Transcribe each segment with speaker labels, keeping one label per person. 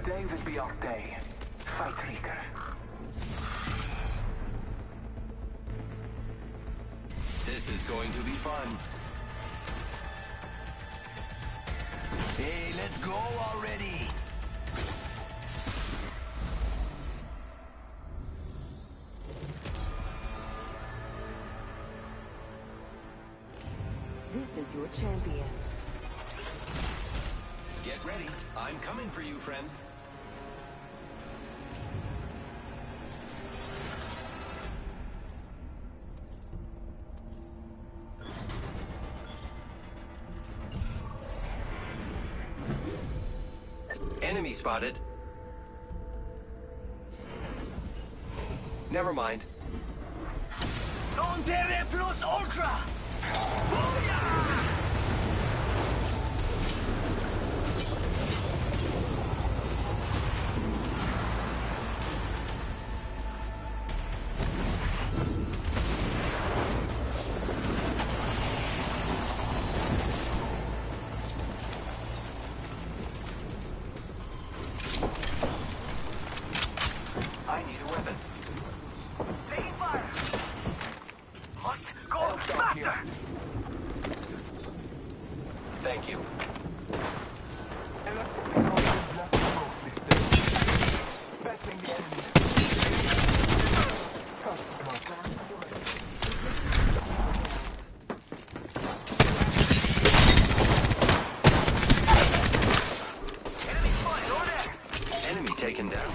Speaker 1: Today will be our day. Fight Reaker.
Speaker 2: This is going to be fun. Hey, let's go already!
Speaker 3: This is your champion.
Speaker 2: Get ready. I'm coming for you, friend. Enemy spotted. Never mind.
Speaker 4: Non terre plus ultra!
Speaker 1: I need a weapon.
Speaker 4: Taking fire! Must go
Speaker 1: Down here.
Speaker 4: faster!
Speaker 2: Thank you.
Speaker 1: Battling the enemy. First blood.
Speaker 4: Enemy spotted over there!
Speaker 2: Enemy taken down.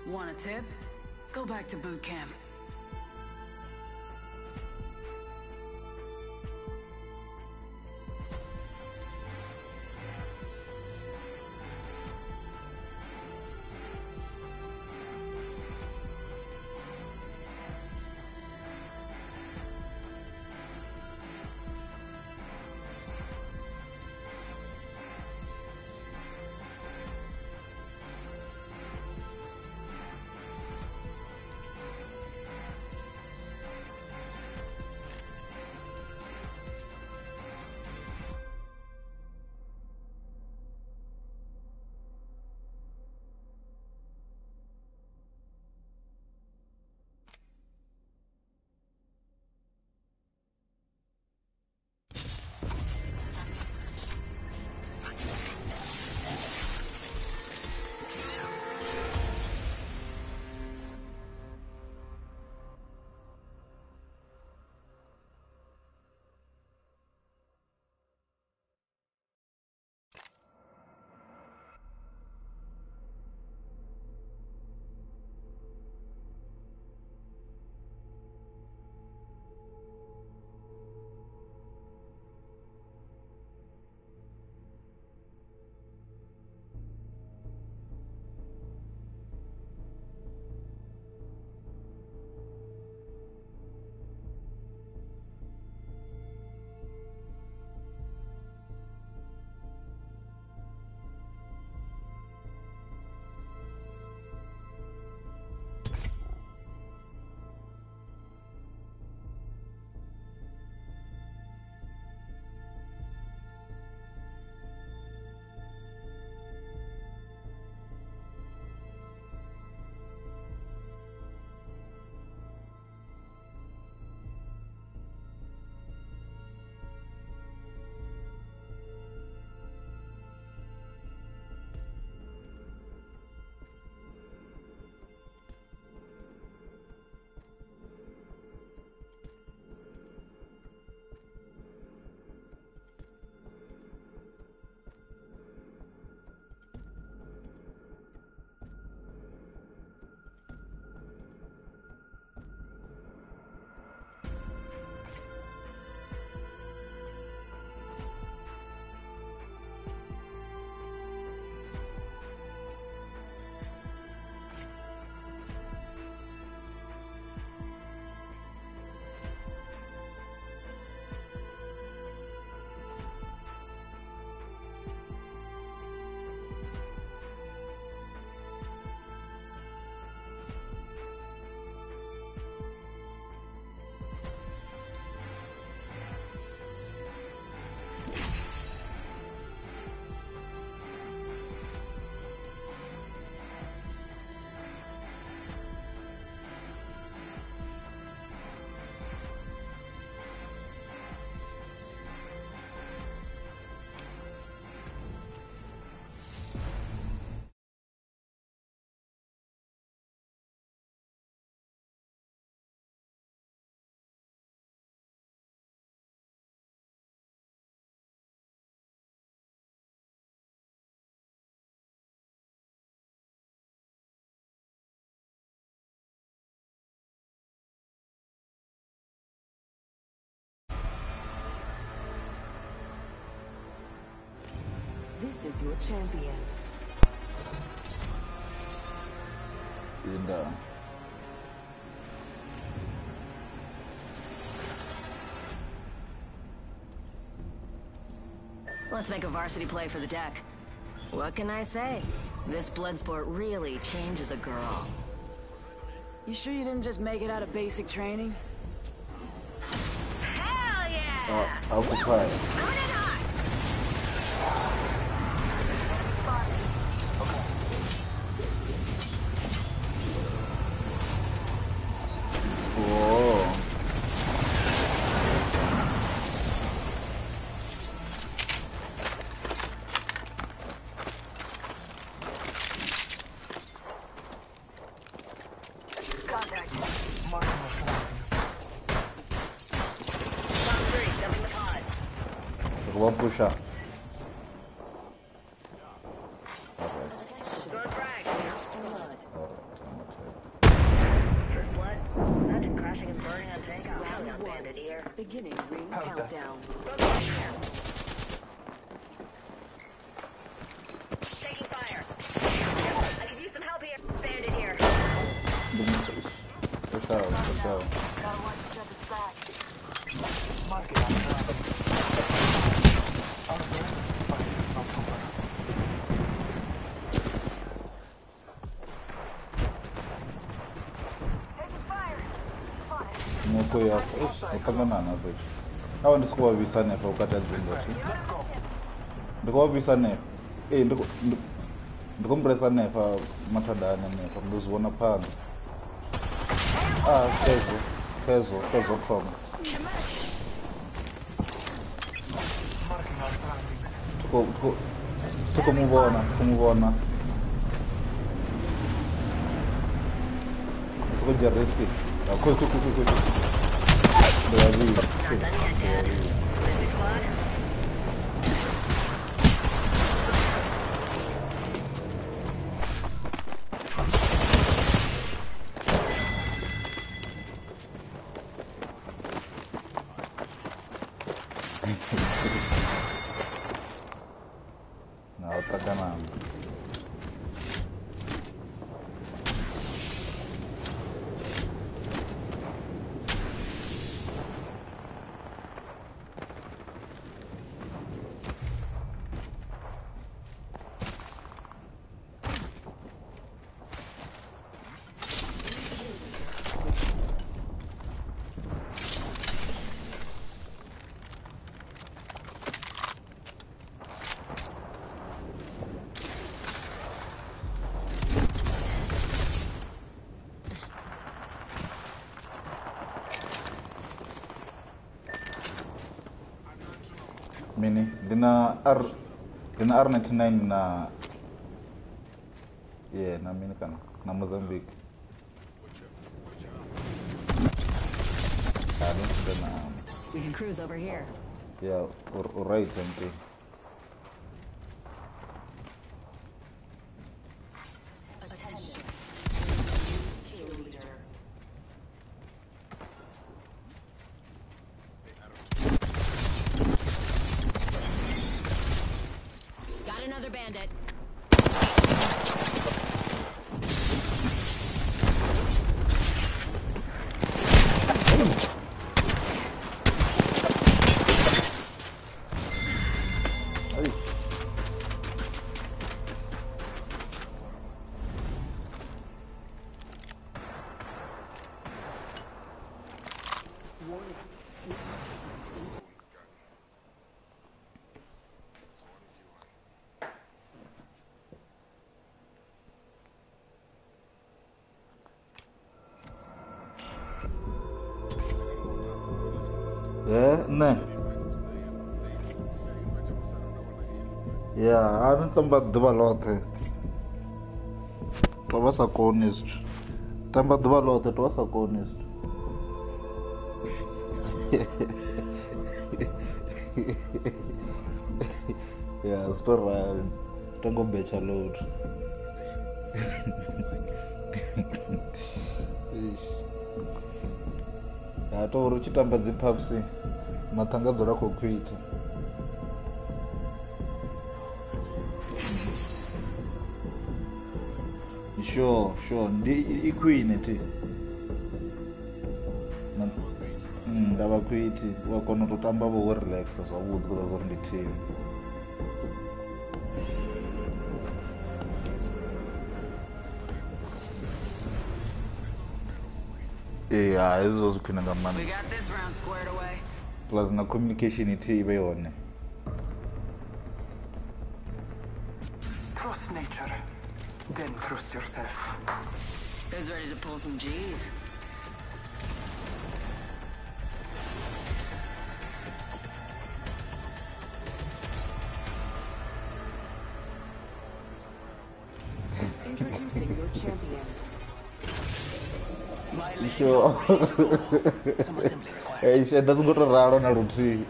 Speaker 3: Want a tip? Go back to boot camp.
Speaker 5: This is your champion.
Speaker 6: And
Speaker 5: Let's make a varsity play for the deck. What can I say? This blood sport really changes a girl.
Speaker 3: You sure you didn't just make it out of basic training?
Speaker 5: Hell yeah!
Speaker 6: I'll try it.
Speaker 5: Coming in hot!
Speaker 6: Whoa.
Speaker 3: Contact.
Speaker 1: Mark more surroundings.
Speaker 5: Top 3, stepping the pod.
Speaker 6: Eu vou puxar.
Speaker 5: Start frag. Blood.
Speaker 3: Beginning ring
Speaker 1: Heard that.
Speaker 3: countdown.
Speaker 5: Taking fire. I can use some help here. Bandit here.
Speaker 6: Fechado, fechado.
Speaker 5: Gotta watch each other's back.
Speaker 1: Mark it on the map. Our brand fight is not over.
Speaker 4: Taking fire. Spotted.
Speaker 6: Nikuya, ukanganana bridge. Hawa ndisikuwavisa nefa ukati adzingoti.
Speaker 1: Let's go.
Speaker 6: Ndikuwavisa nefa. Ndikumpresa nefa matadana nefa ndiziona phansi. Kezo from.
Speaker 1: Marking our surroundings.
Speaker 6: Tukumubona. Sikuja riski. Kutu.
Speaker 5: Not done yet, Dad. Busy squad?
Speaker 6: Na otra ganando. Mini dina R99 na na mini kan na Mozambique.
Speaker 5: We can cruise over here.
Speaker 6: Yeah, right okay.
Speaker 3: Attention. Kill leader.
Speaker 5: Got another bandit.
Speaker 6: Ay. Ne. Yeah, I don't think about the to was a conist. Tamba dvalote to was a conist. Yeah, store tango becha load. Ya to ruchitamba dzipapsi matanga dzora kokuita. Sure. Ndi queen ti. Ndava kuiti wakona kutamba vo relax zvavudzi kuda zori ndi team. Yeah, izvo zvikwina nga
Speaker 3: We
Speaker 6: maanḓa.
Speaker 3: got this round squared away.
Speaker 6: Plus na communication iti ive yone.
Speaker 1: Trust nature. Then trust yourself.
Speaker 3: Who's ready to pull some G's? Introducing your champion.
Speaker 6: Sure.
Speaker 1: Some assembly required.
Speaker 6: Hey, she doesn't go to raro na rutsi.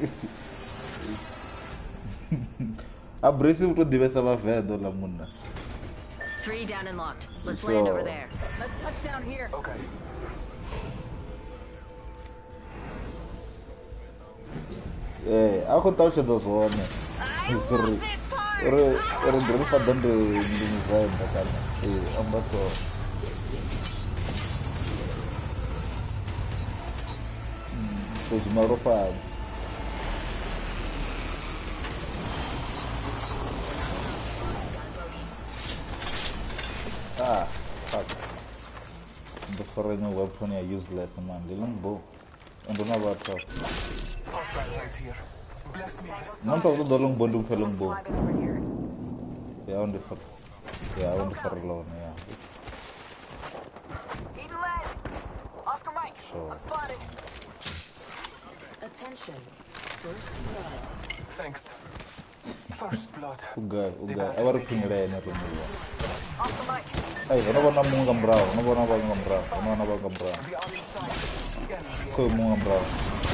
Speaker 6: Abrasive to divesa va vedo la munna.
Speaker 5: 3 down and locked. Let's land over
Speaker 6: Sure.
Speaker 5: there.
Speaker 3: Let's touch down here.
Speaker 1: Okay.
Speaker 6: Aku tahu cerita soalnya. Sorry. Orang dari Padang di Indonesia kan. Ambato. Terus Marofa. Fuck. The foreign weapon are useless, man. They don't go. I don't know about that.
Speaker 1: Hostile right here. Bless me with
Speaker 6: Man talk to long bondum felong bo.
Speaker 4: Flagging over here.
Speaker 6: Yeah, on the for. Yeah, on the for alone. Yeah.
Speaker 4: Eating lead. Oscar Mike.
Speaker 6: Sure.
Speaker 4: I'm spotted.
Speaker 3: Attention. First blood.
Speaker 1: thanks. First blood.
Speaker 6: Uga. Awar pingle na rumwa.
Speaker 4: Oscar Mike.
Speaker 6: Ay, ano ba na mong gambraw? Ano ba gambraw? Ano na ba gambraw?
Speaker 1: We are inside. Scan the
Speaker 6: Ko mong gambraw.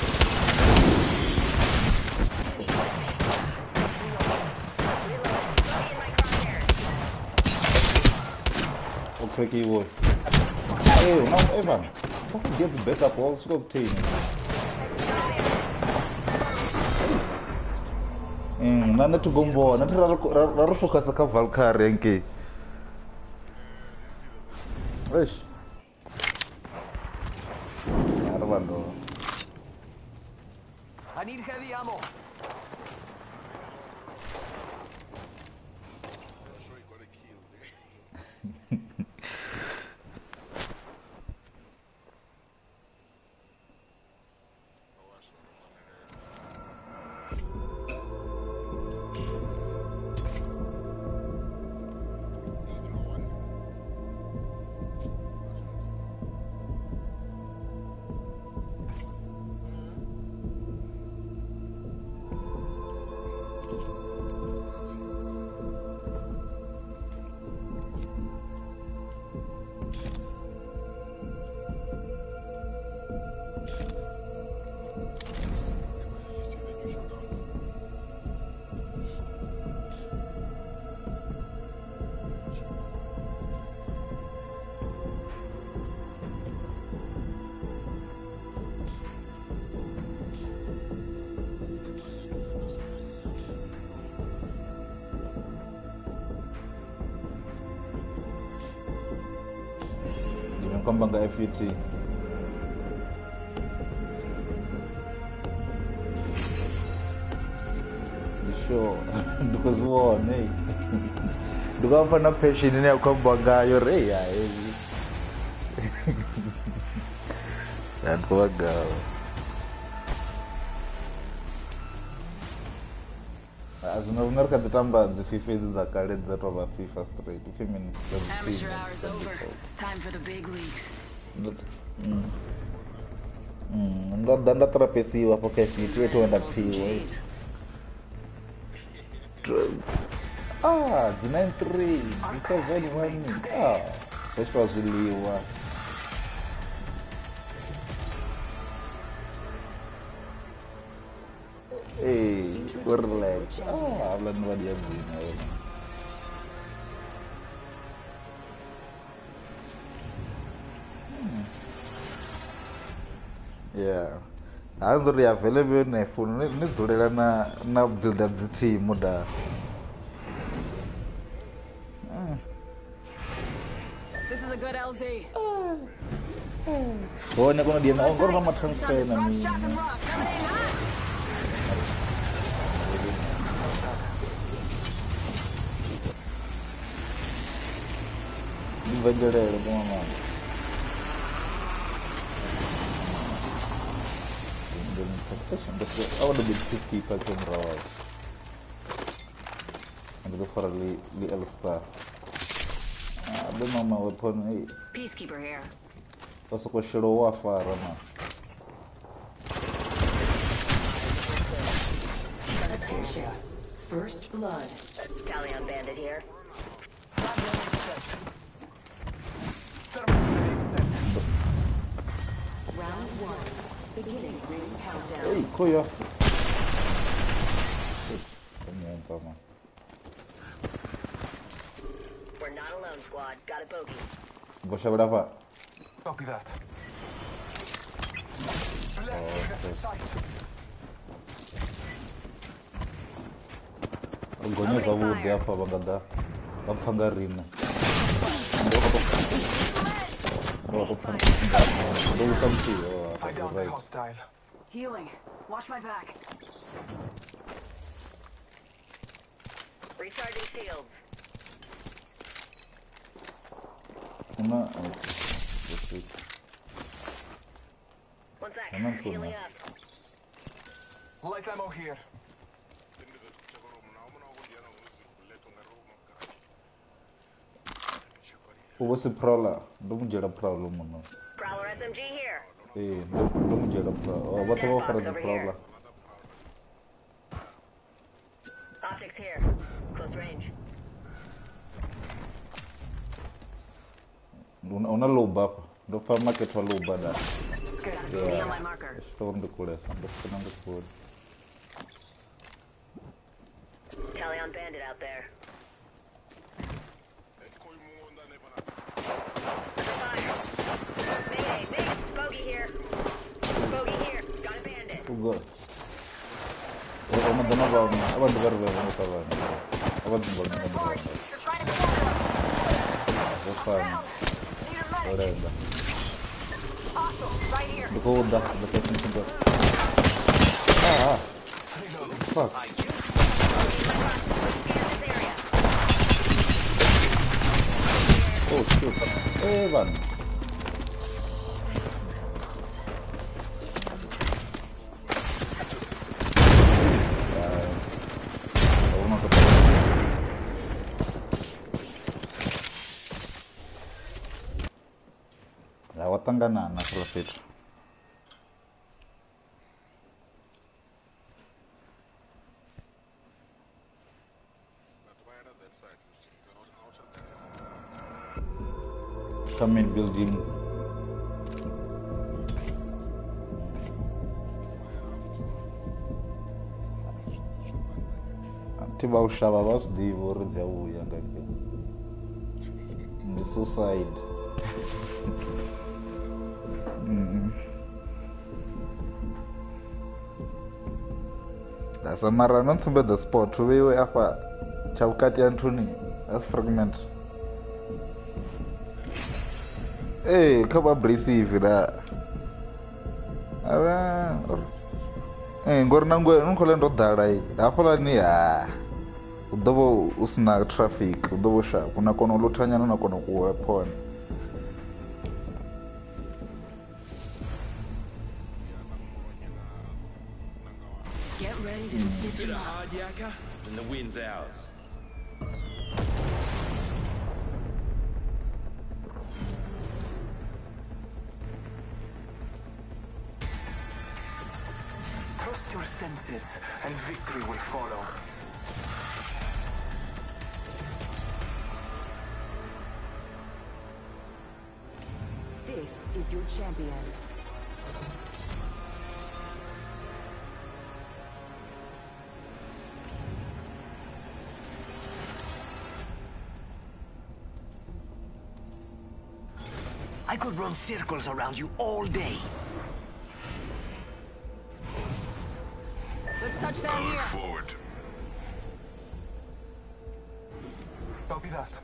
Speaker 6: Okay, boy. Hey, no, Evan. Fucking get the backup all scope team. Nana to gombo, nana to focus a Valkyrie enke. Wesh. Arvando.
Speaker 2: I need heavy ammo.
Speaker 6: Nimekambanga FUT. Sure, because one, hey. Duka na passion ni akambanga yo re ya. Santo agao. Azunavunga katamba the FIFA is the card that over FIFA straight.
Speaker 3: Amateur hours over. Time for the big leagues.
Speaker 6: Ndanda trapesiwa porque FUT wetu enda piwa. Ah, 93. Because very one. Ah, first was really one. Hey, relax. Ah, hablan no dia begini. Yeah. Azuri available na phone ni zurela na build up the team muda.
Speaker 3: This is a good LZ.
Speaker 6: So na kono dia na ongor na transfer na ni. Vendere como mano. I want to be 50% raw. And go for a little stuff. I don't know my weapon.
Speaker 5: Peacekeeper here.
Speaker 6: That's a question of far.
Speaker 3: Attention. First blood.
Speaker 5: Galleon bandit here.
Speaker 3: Round one. Beginning ring countdown.
Speaker 6: Hey, Koya.
Speaker 5: We're not alone, squad. Got a bogey.
Speaker 6: Você brava.
Speaker 1: Copy that. Bless me with the sight.
Speaker 6: Gonya zawude hapa bagada. Bapanga rina.
Speaker 1: I downed the hostile.
Speaker 3: Healing. Watch my back.
Speaker 5: Recharging shields. One sec. Healing up.
Speaker 1: Light ammo here.
Speaker 6: What's the problem? Don't get a problem.
Speaker 5: Prowler SMG here.
Speaker 6: Hey, don't get a problem. What about the problem?
Speaker 5: Optics here. Close range.
Speaker 6: Una loba. Do fa market for loba da.
Speaker 5: Be on my marker.
Speaker 6: Storm the code. Understand the code.
Speaker 5: Talion bandit out there. Mayday, Bogey here. Bogey here. Got a bandit.
Speaker 6: Good. I'm going to go. I'm going to go. I'm going to go.
Speaker 4: You're trying to corner
Speaker 6: That's fine.
Speaker 4: Need a medic.
Speaker 6: Whatever.
Speaker 4: Hostile, right here.
Speaker 6: The code, the technician. Fuck. Oh shit. Hey, man. Watangana na profit. Come in building. Tiba ushaba bas di vorudza uya ngake. Ndi suicide. Samara non sumbe the spot wewe hapa Chavukati Anthony as fragment. Hey, kaba brisive da. Ara. Ngorna ngwe nkhole ndo dala yi. Hafala ni ya. Udobo usna traffic, udobo sha kuna kono luthanyana na kono ku weapon.
Speaker 3: Get ready to stitch
Speaker 2: Bit
Speaker 3: him
Speaker 2: of
Speaker 3: up.
Speaker 2: hard yakka, and the win's ours.
Speaker 1: Trust your senses, and victory will follow.
Speaker 3: This is your champion.
Speaker 7: I could run circles around you all day.
Speaker 3: Let's touch down here.
Speaker 7: Forward.
Speaker 1: Copy that.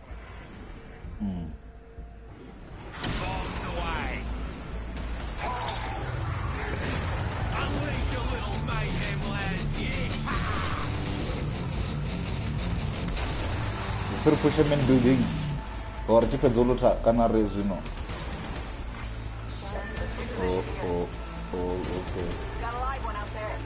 Speaker 7: Bombs away. Unleash your little mayhem, lads, yeah.
Speaker 6: Super push him in building. Or keep a Zoluta kana resino. Oh, okay.
Speaker 4: Got a live one out there.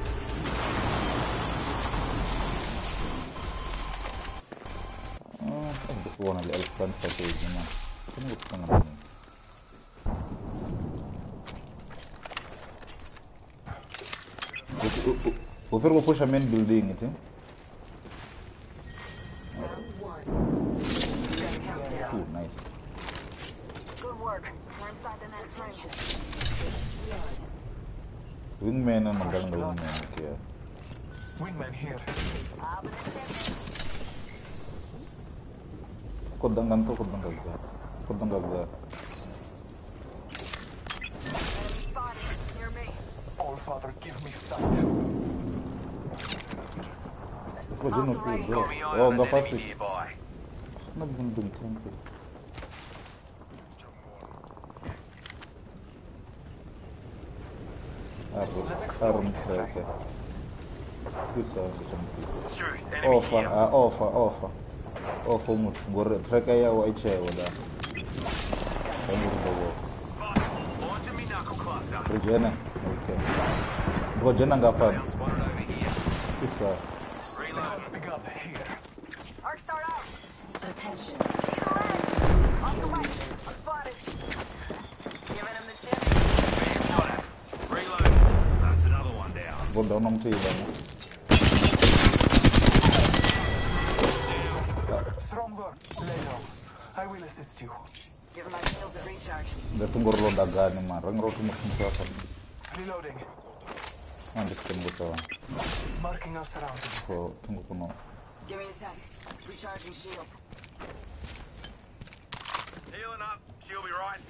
Speaker 6: This one of the elephant footage, you know. What's going on? We'll go push a main building, I think. Ooh, nice.
Speaker 4: Good work. We're inside the next ring.
Speaker 6: Wingman and maganda wingman kaya.
Speaker 1: Wingman here.
Speaker 6: Kodang ganto, kodang gagda. Kodang gagda.
Speaker 4: Enemy spotted. Near me.
Speaker 1: All Father, give me sight.
Speaker 6: Oh, you know,
Speaker 7: Got
Speaker 6: bro.
Speaker 7: me eye
Speaker 6: Oh,
Speaker 7: on
Speaker 6: the
Speaker 7: an
Speaker 6: first
Speaker 7: enemy
Speaker 6: is
Speaker 7: nearby.
Speaker 6: not even doing temple.
Speaker 1: Let's explore
Speaker 6: Iron
Speaker 1: this
Speaker 6: Striker. Good source of
Speaker 7: Struth, enemy here.
Speaker 6: offer. Offer much. Gore tracker ya wa iche wala.
Speaker 7: Launching me knuckle cluster.
Speaker 6: Rejena. Okay. Rejena ngapa.
Speaker 7: Spotted over here.
Speaker 6: Good source.
Speaker 7: Reload.
Speaker 1: Let's pick up here.
Speaker 4: Arc star out.
Speaker 5: Attention.
Speaker 4: Off the right. I'm spotted. Giving him the ship.
Speaker 7: Being shot at. Reload. That's another one down.
Speaker 6: Go down on to you.
Speaker 1: Strong work. Lay low. I will assist you.
Speaker 4: Giving my shields a recharge.
Speaker 6: Datungor lo dagani man. Rangro tu mungkin siapa.
Speaker 1: Reloading.
Speaker 6: Nanti tunggu tahu.
Speaker 1: Marking our surroundings.
Speaker 6: Ko tunggu kuno.
Speaker 4: Give me a sec. Recharging shields.
Speaker 7: Healing up. She'll be right.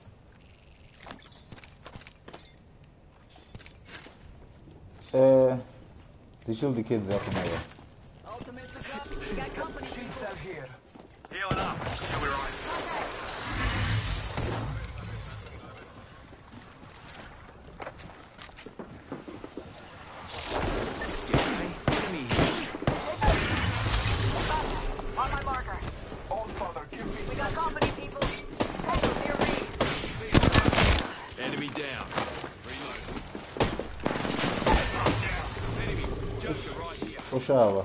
Speaker 6: The shield the kids up now.
Speaker 4: Ultimate's up. We got company.
Speaker 1: Shield cell here.
Speaker 7: Healing up. She'll be right. Enemy here.
Speaker 4: On my marker.
Speaker 1: All father, give me
Speaker 4: We got company, people. Hey, near me.
Speaker 2: Enemy down. Reload.
Speaker 7: Enemy just to right here.
Speaker 6: Puxava.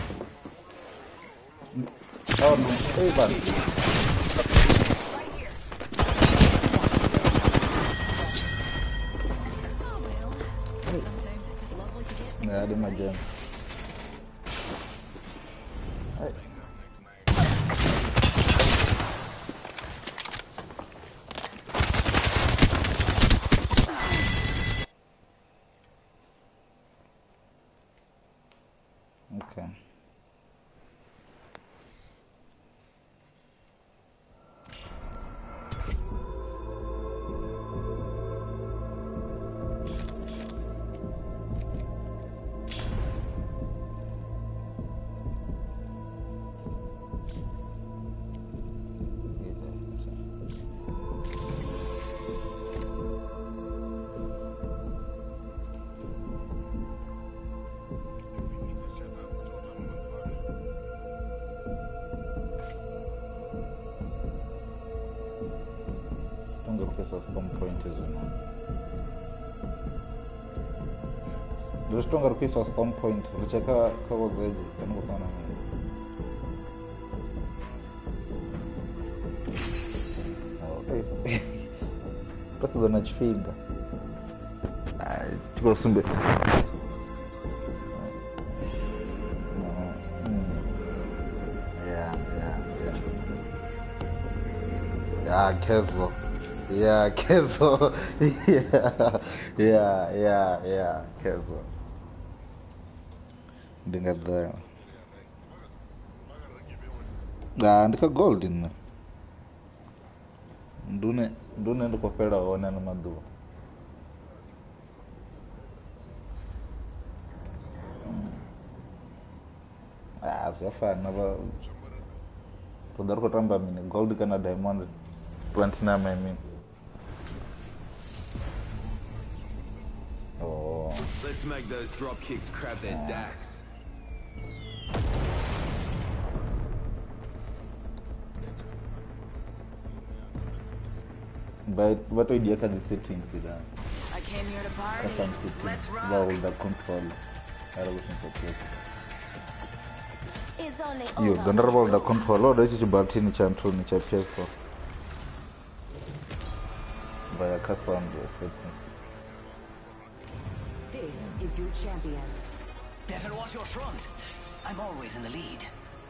Speaker 6: Oh, não. Ei, mano.
Speaker 4: Right here.
Speaker 5: Sometimes it's just lovely to get some.
Speaker 6: É, de Majam. Okay. Some point is Restonga rukisa stone point rucheka kago zeji kanu kutana Pesa zinachifiga chiko sumbe yeah kezo yeah, Kezo. Yeah, Kezo. Dengar dah. Ndika gold in. Dune ndo kopera ona na madu. Safa na ba. Tudar ko tamba mine gold kana diamond 29 I mean. Oh.
Speaker 2: Let's make those drop kicks crab their dacks.
Speaker 6: But what do you can settings ida?
Speaker 4: I came here to party.
Speaker 6: Custom
Speaker 4: Let's
Speaker 6: settings.
Speaker 4: rock.
Speaker 6: Wow, the control. Elevation support.
Speaker 8: Is only
Speaker 6: You
Speaker 8: over
Speaker 6: don't
Speaker 8: when
Speaker 6: about
Speaker 8: it's
Speaker 6: the
Speaker 8: over.
Speaker 6: control or this is button chantrol ni cha PS4. Via custom settings.
Speaker 5: This is your champion.
Speaker 7: Better watch your front. I'm always in the lead.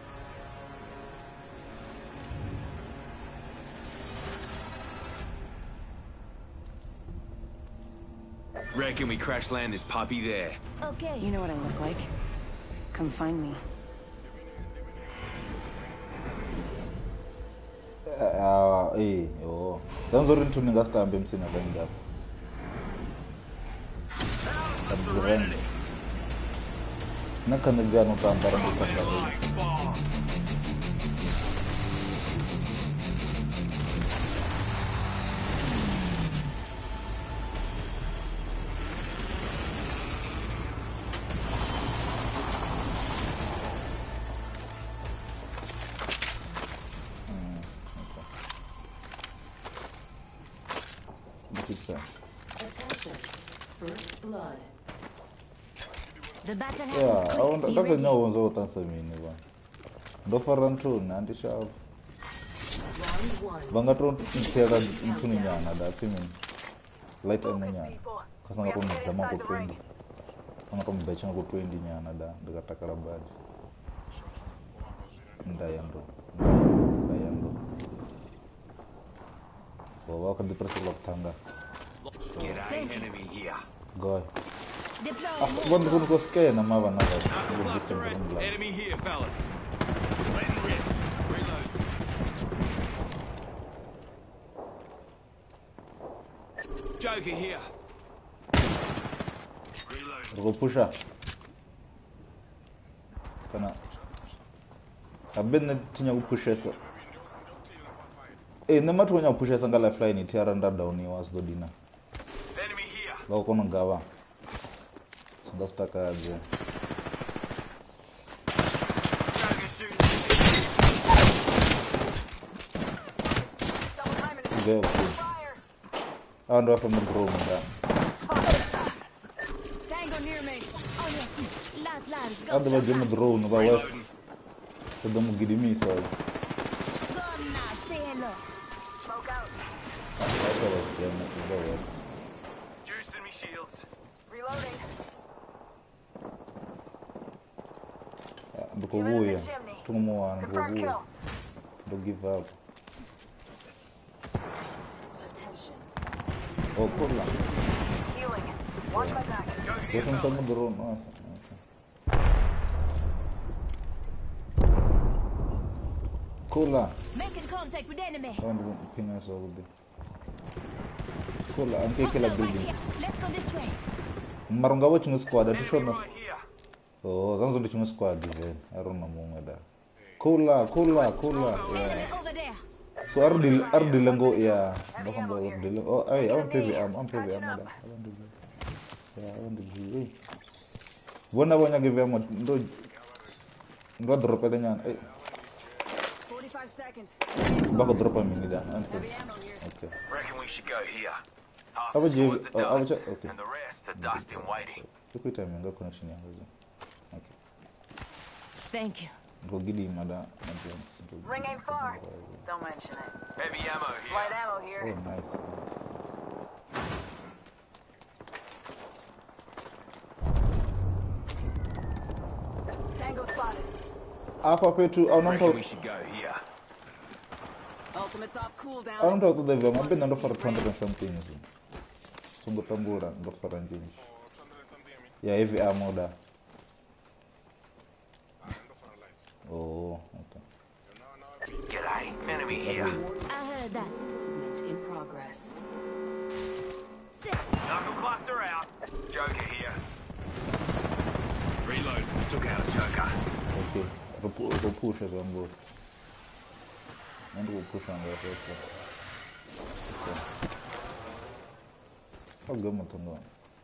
Speaker 2: Reckon we crash land this puppy there.
Speaker 8: Okay.
Speaker 5: You know what I look like. Come find me.
Speaker 6: Oh. Don't go into the last time I'm seeing a bang up. Nakan nagano tampar ang tampar.
Speaker 3: Attention. First blood.
Speaker 5: The battle
Speaker 6: Yeah,
Speaker 5: happens
Speaker 6: I
Speaker 5: quick.
Speaker 6: want
Speaker 5: Be
Speaker 6: to
Speaker 5: ready.
Speaker 6: know what's out of me. Do faran tu nanti siya.
Speaker 3: Round one.
Speaker 6: Bangga tu tiada itu ni nyana ada timin. Light and nyana.
Speaker 4: People.
Speaker 6: Kasang aku zaman aku 20. Kasang aku baca aku 20 nyana ada dekat takarabaj. Ndayang do. Bawa ke dipersulok tangga.
Speaker 2: G'day, enemy here.
Speaker 6: Goy.
Speaker 5: Deploy.
Speaker 6: Bon kun ko skay na mawan na.
Speaker 2: Cluster it. Enemy here, fellas. Letting rip. Reload. Joker here. Reload.
Speaker 6: Ko pusha. Kana. Abin na tinya ko pusha sa. Nama tu nya pusha sa ngala fly ni tiara nda down ni was do dina.
Speaker 2: Enemy here.
Speaker 6: Ba ko no gawa. So das taka aje.
Speaker 2: Joker shooting.
Speaker 4: Double timing it.
Speaker 6: Go.
Speaker 4: Fire.
Speaker 6: Ando from the room da.
Speaker 5: Tango near me. On your feet. Last lands. Go.
Speaker 6: Ando ba jema drone ba was. So dum gidimi so.
Speaker 5: Go now. Say hello.
Speaker 4: Smoke out.
Speaker 2: Juicing me shields.
Speaker 4: Reloading.
Speaker 6: Do ko wuya. Tumo an ko
Speaker 4: Confirm
Speaker 6: wuya.
Speaker 4: kill.
Speaker 6: Do give up.
Speaker 3: Attention.
Speaker 6: Oh, kurla.
Speaker 4: Healing. Watch my back.
Speaker 2: Joker here,
Speaker 6: Yes,
Speaker 2: fellas.
Speaker 6: I'm drone. Kurla.
Speaker 5: Making contact with enemy.
Speaker 6: Ando pinga so good. Kurla, anke kila
Speaker 5: Right
Speaker 6: building.
Speaker 5: here. Let's go this way.
Speaker 6: Marunga wo chinga squad ati
Speaker 2: Enemy
Speaker 6: shono.
Speaker 2: right here.
Speaker 6: Oh, zanzo ndi chinga squad dive. Aruna munga da. Kurla. Yeah.
Speaker 5: Enemy over there.
Speaker 6: So ardi lengo ya. Bakam ba ardi lengo. Oh, ay, I'm PVM da. I want to be. Bona give them ndo drop da nyan. Ay,
Speaker 3: 45 seconds.
Speaker 6: bako drop am ni da.
Speaker 3: Heavy ammo here.
Speaker 6: Okay.
Speaker 2: Reckon we should go here. Half
Speaker 6: I
Speaker 2: the
Speaker 6: would give-
Speaker 2: squad's at
Speaker 6: I would
Speaker 2: dust,
Speaker 6: check- okay.
Speaker 2: and the rest are dust in waiting.
Speaker 6: Tuku time nga connection ya. Okay.
Speaker 5: Thank you.
Speaker 6: Go gidi mada.
Speaker 4: Ring aim far. Don't mention it.
Speaker 2: Heavy ammo here.
Speaker 4: Light ammo
Speaker 6: Oh,
Speaker 4: here.
Speaker 6: nice.
Speaker 3: Tango spotted.
Speaker 6: Apa petu au non
Speaker 2: Reckon
Speaker 6: to
Speaker 2: we should go here.
Speaker 3: Ultimate's off cooldown.
Speaker 6: au non to the VM abe ndo for 200 and something. Sungo tambura ndo for ranking. Yeah, heavy ammo da. Oh, okay.
Speaker 2: G'day, enemy here.
Speaker 5: I heard that.
Speaker 3: Movement in progress.
Speaker 5: Sit.
Speaker 2: Knuckle cluster out. Joker here. Reload. Took out a Joker.
Speaker 6: Okay. Go push as on board. And go push on that also. Okay. How go mo tungo?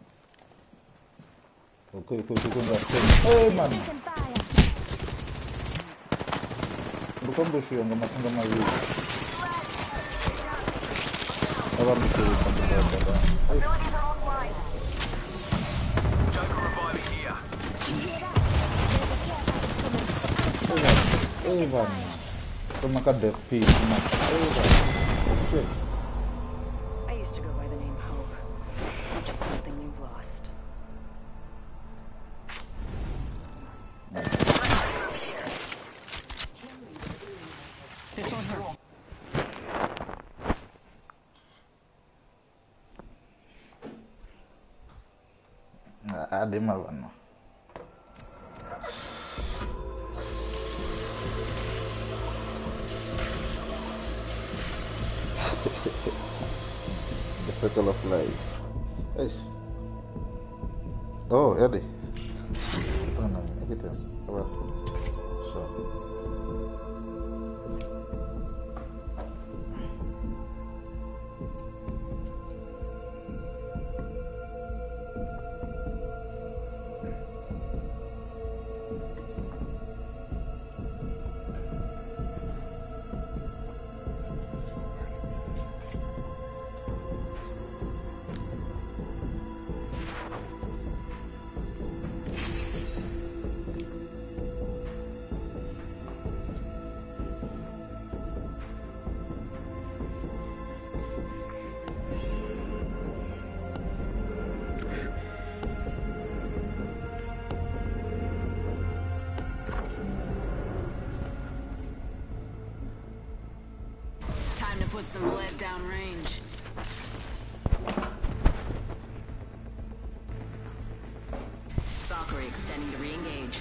Speaker 6: Okay. Hey man.
Speaker 5: Taking fire.
Speaker 6: Bukan bush yang matanga mali. Abar bush yang matanga.
Speaker 4: Abilities are offline.
Speaker 2: Joker reviving here.
Speaker 6: Evan. Toma ka death piece. Shit.
Speaker 3: I used to go by the name Hope, which is something you've lost.
Speaker 5: This won't hurt.
Speaker 6: Ada malam. The circle of life. Yes. Oh, Eddie. hit him. Alright. So.
Speaker 3: Time to put some lead downrange. Valkyrie extending to re-engage.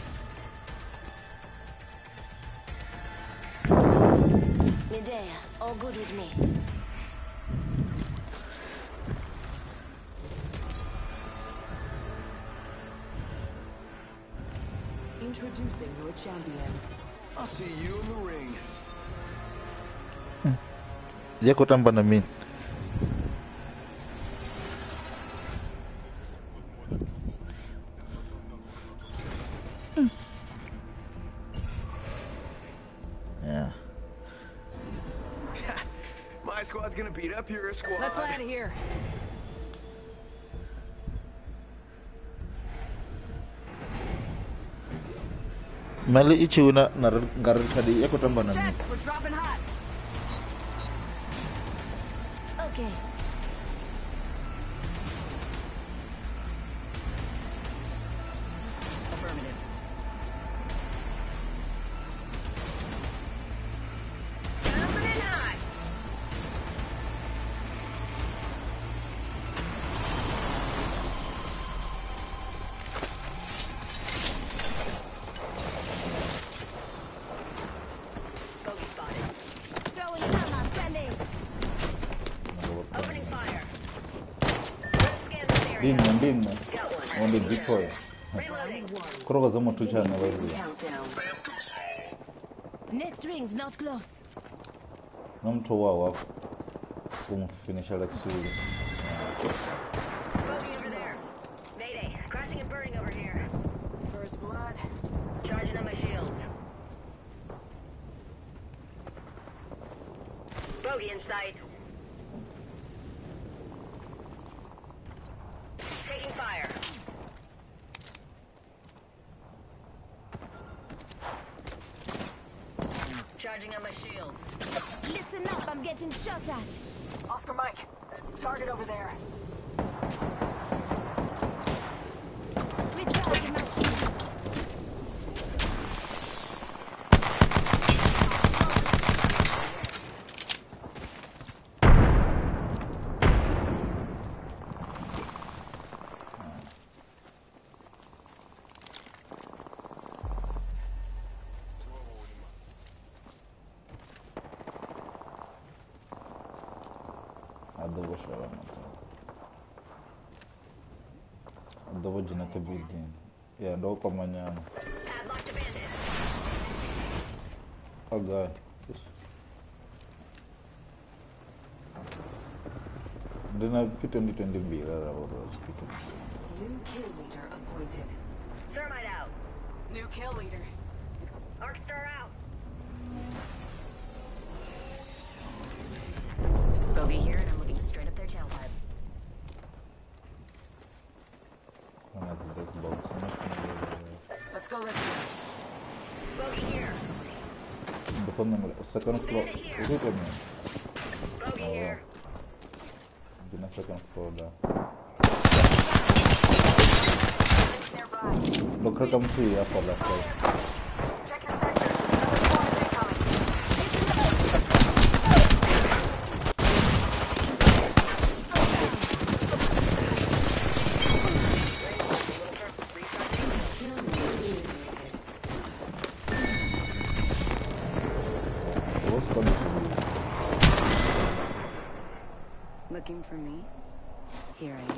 Speaker 4: Medea, all good with me.
Speaker 3: Introducing your champion.
Speaker 2: I'll see you in the ring.
Speaker 6: Dia ko tambah namin. Yeah.
Speaker 2: My squad's gonna beat up your squad.
Speaker 3: Let's land here.
Speaker 6: Mali ichu na garar tadi aku tambah namin.
Speaker 3: Jets, we're dropping hot.
Speaker 4: Okay.
Speaker 3: Affirmative.
Speaker 4: Jumping in high. Bogey spotted. Throwing it on, I'm standing. Opening fire. Let's scan this area.
Speaker 6: Dim.
Speaker 4: Got one.
Speaker 6: On the decoy.
Speaker 4: Reloading.
Speaker 6: Kuroga zama tucha na wewe.
Speaker 3: Countdown.
Speaker 4: Next ring's not close.
Speaker 6: Namtoa wapo kumfinisha Lexuri.
Speaker 4: Bogey over there. Mayday. Crashing and burning over here.
Speaker 3: First blood.
Speaker 4: Charging on my shields. Bogey in sight. Taking fire. Charging on my shields. Listen up, I'm getting shot at.
Speaker 3: Oscar Mike. Target over there.
Speaker 4: Recharging my shields.
Speaker 6: Adobo jina ke building. Ya do pamanyana.
Speaker 4: Padlock abandoned.
Speaker 6: Oh god. Dina kita ni tendi bila orang kita.
Speaker 3: New kill leader appointed.
Speaker 4: Thermite out.
Speaker 3: New kill leader.
Speaker 4: Arc star out.
Speaker 5: Bogey here, and I'm looking straight up their tailpipe.
Speaker 3: Let's go listen.
Speaker 4: Bogey here.
Speaker 6: Depan yang second floor. Itu kan.
Speaker 4: Bogey here.
Speaker 6: Dina second floor dah.
Speaker 3: Nearby.
Speaker 6: Dokter kamu sih ya pada saya.
Speaker 3: Check your sector. Another squad is incoming.
Speaker 6: Terus kondisi.
Speaker 3: Looking for me? Here I am.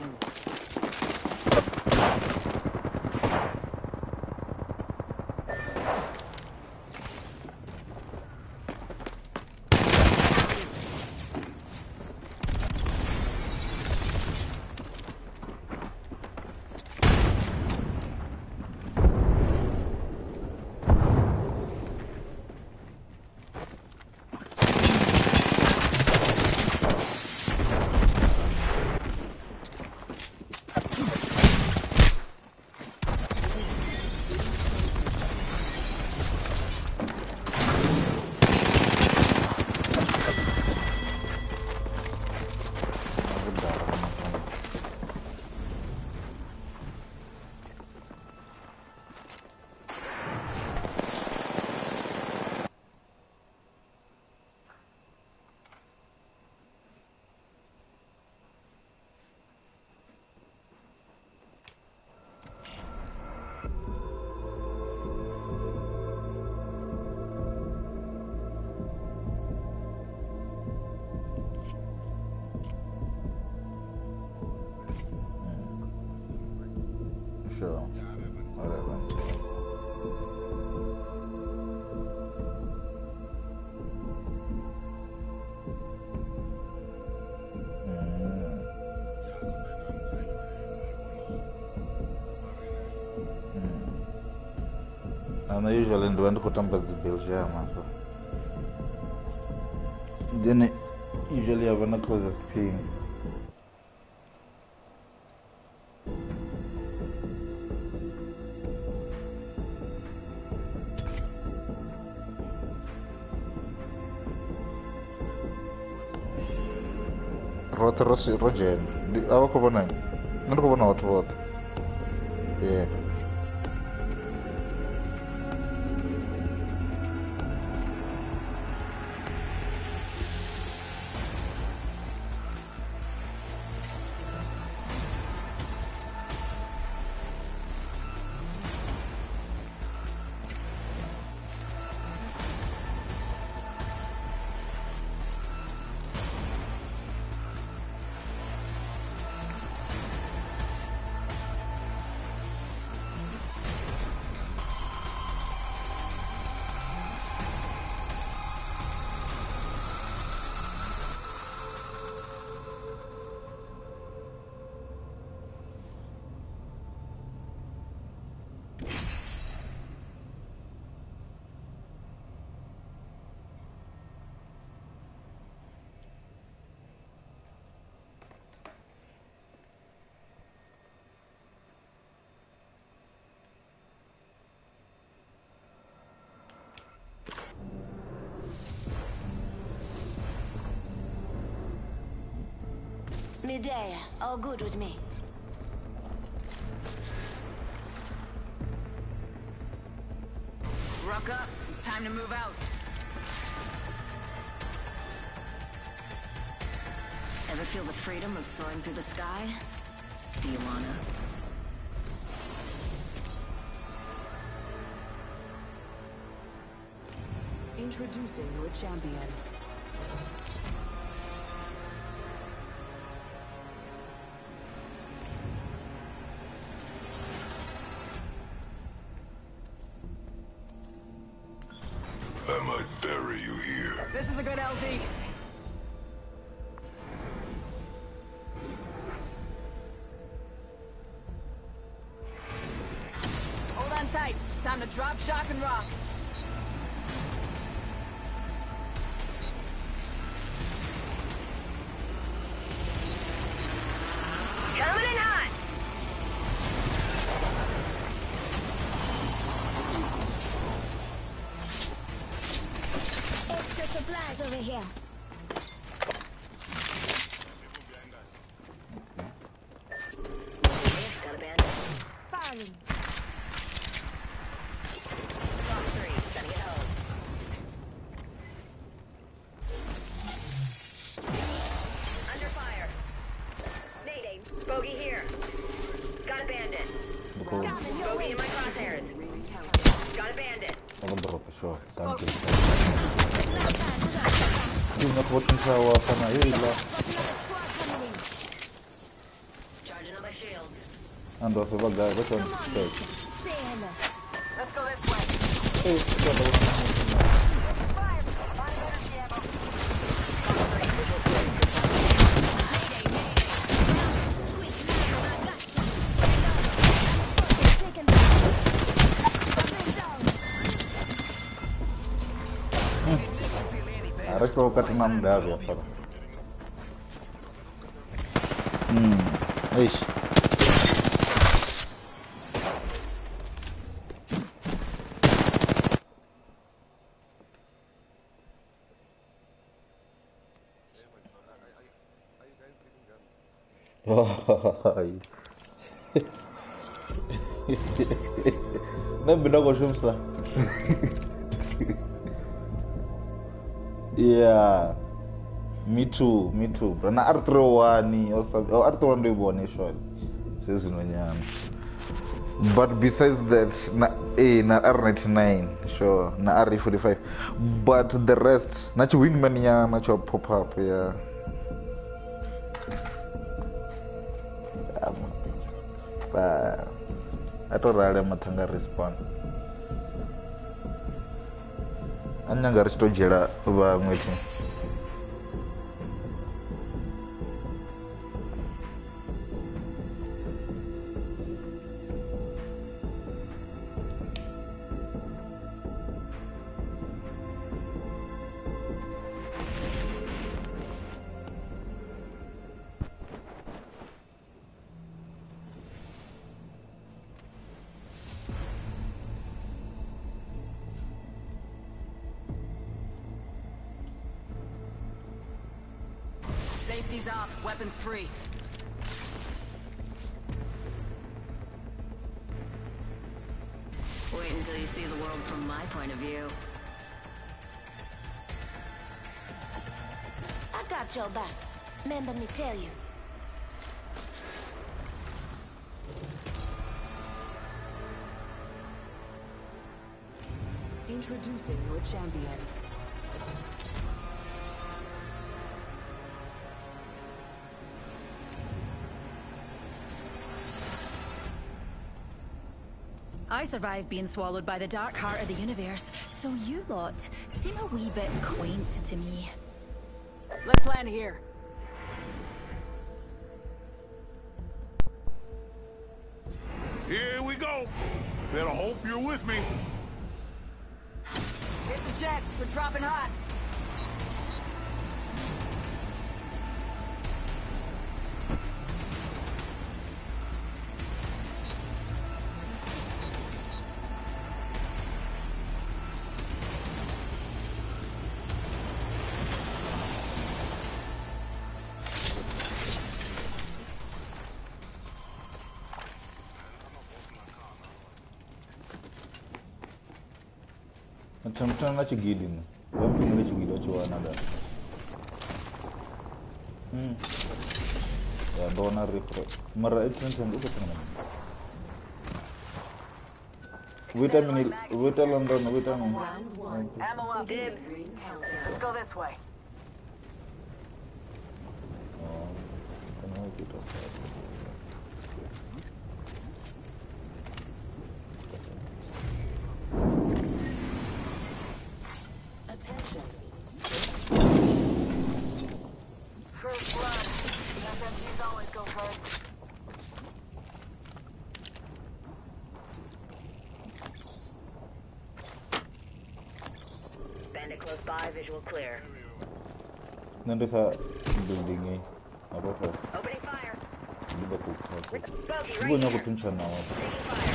Speaker 6: Ana usually ndo ndi kutamba dzi Belgium so. Then usually have a closest ping. Roger, awakho bona nṋe ndi khou vhona vhathu vhoṱhe. Yeah.
Speaker 4: Midday, all good with me.
Speaker 5: Ruck up. It's time to move out. Ever feel the freedom of soaring through the sky? Do you wanna?
Speaker 3: Introducing your champion.
Speaker 2: I might bury you here.
Speaker 3: This is a good LZ. Hold on tight. It's time to drop, shock, and rock.
Speaker 4: Coming in hot. Extra supplies over here.
Speaker 5: Got a bandit.
Speaker 4: Firing.
Speaker 5: Top 3. Gotta get home. Under fire. Mayday. Bogey here. Got a bandit. Bogey in my crosshairs. Got a bandit.
Speaker 6: I'll drop a shot. Thank you. You're not watching how fun I hear.
Speaker 5: Charging on my shields.
Speaker 6: And also, well, that one. Okay.
Speaker 4: Say hello.
Speaker 3: Let's go this way.
Speaker 4: Fire. Find energy ammo.
Speaker 6: Harus lo ke-6 dah biasa. Eish. Ne bina koşumsa. Yeah. Me too. Bro, na R301 or something. Oh, R301 do one shot. Says no. But besides that, na R99, sure, na R45. But the rest, na wingman ya, na pop up ya. Atorale mathanga respawn. Anya ngari sitojela vamwe tu.
Speaker 3: Safety's off, weapons free. Wait until you see the world from my point of view.
Speaker 4: I got your back. Remember me tell you.
Speaker 3: Introducing your champion. I survived being swallowed by the dark heart of the universe, so you lot seem a wee bit quaint to me. Let's land here.
Speaker 2: Here we go. Better hope you're with me.
Speaker 3: Hit the jets, we're dropping hot.
Speaker 6: Macam nak cegili ni. Berapa mula cegili cuba nada. Ya, dona refresh. Mara itu kan itu kan. Vitamin London.
Speaker 3: Ammo up. Dibs. Let's go this way.
Speaker 6: Kenapa kita?
Speaker 4: Attention. First blood. SMGs always go first.
Speaker 5: Bandit close by, visual clear.
Speaker 6: Nanti ka building ni apa tu?
Speaker 5: Opening fire.
Speaker 6: Di bawah tu.
Speaker 5: Bogey
Speaker 6: Ibu
Speaker 5: right
Speaker 6: nak
Speaker 5: here.
Speaker 6: tunjuk nama.
Speaker 5: Taking fire.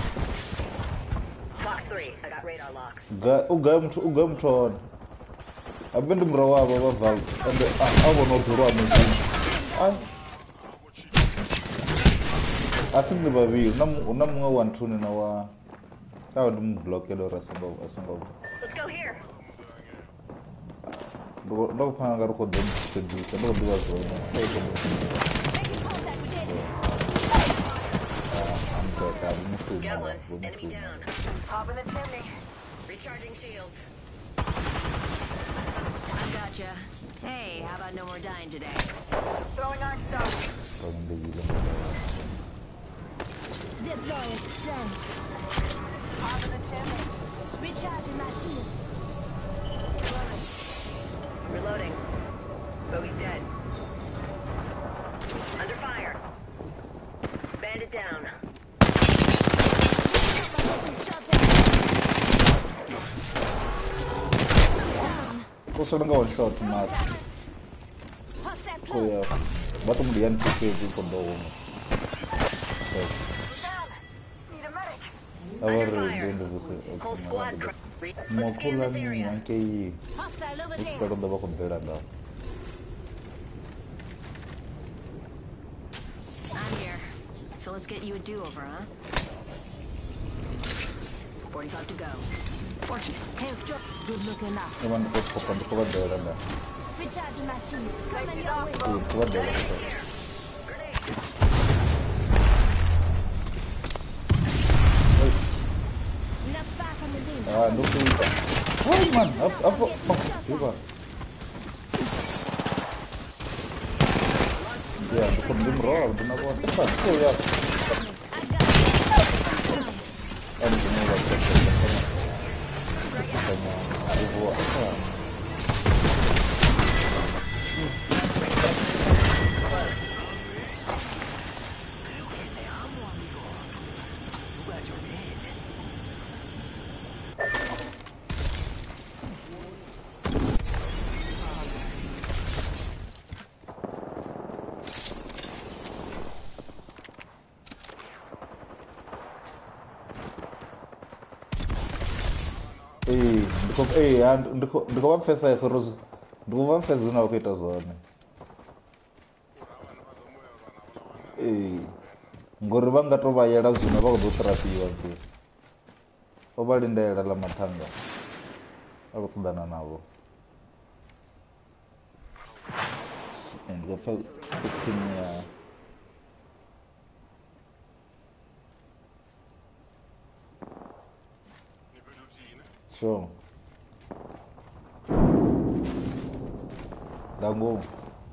Speaker 5: Box 3. I got radar lock.
Speaker 6: Ugam tron. Abang tu merawa bawa valve. Anda awak nak turun mungkin. Aku ni babi. Nam ngawan tu ni nawa. Kau dum block ya dora sebab.
Speaker 5: Let's go here.
Speaker 6: Dok pangar ko dum sedih. Sebab dua tu.
Speaker 4: Making contact with enemy.
Speaker 5: Got one. Enemy down.
Speaker 4: Pop in the chimney.
Speaker 5: Recharging shields.
Speaker 3: I gotcha. Hey, how about no more dying today?
Speaker 4: Throwing arc star. Deploying dance. Pop in the chimney. Recharging my shields.
Speaker 5: Reloading. Bogey's dead. Under fire. Bandit down.
Speaker 4: Shot down.
Speaker 6: Kau sedang kawan shot mat.
Speaker 4: Hostile
Speaker 6: Kau ya. Batu kemudian fikir di kondom.
Speaker 4: down. Need a medic.
Speaker 6: Awar
Speaker 5: fire.
Speaker 6: dia
Speaker 5: Whole squad.
Speaker 6: Mau
Speaker 5: Let's scan
Speaker 6: pulang
Speaker 5: this
Speaker 6: ni
Speaker 5: area.
Speaker 6: angkai.
Speaker 4: Hostile over there.
Speaker 6: Kalau dah bakal berada.
Speaker 3: I'm here. So let's get you a do-over, huh? 45 to go. Fortunate.
Speaker 4: Health drop. Good looking now.
Speaker 6: Cuman kau berada.
Speaker 4: Recharging my shields. Coming your way.
Speaker 6: Kau berada.
Speaker 4: Not far from the ring.
Speaker 6: Duk tu. Woi man, apa? Tiba. Ya, bukan dimrol, benar buat tepat. Kau ya. Ini semua katanya ibu apa? Ndiko pesa ya sorozo. Ndiko pesa zina ukita zone. ngori vha nga to vha yela zwino vha khou ḓo trafiwa tu o vha lindela ḽa mathanga a khou ṱoḓana navho ndi khou pfa team ya sure nga ngomu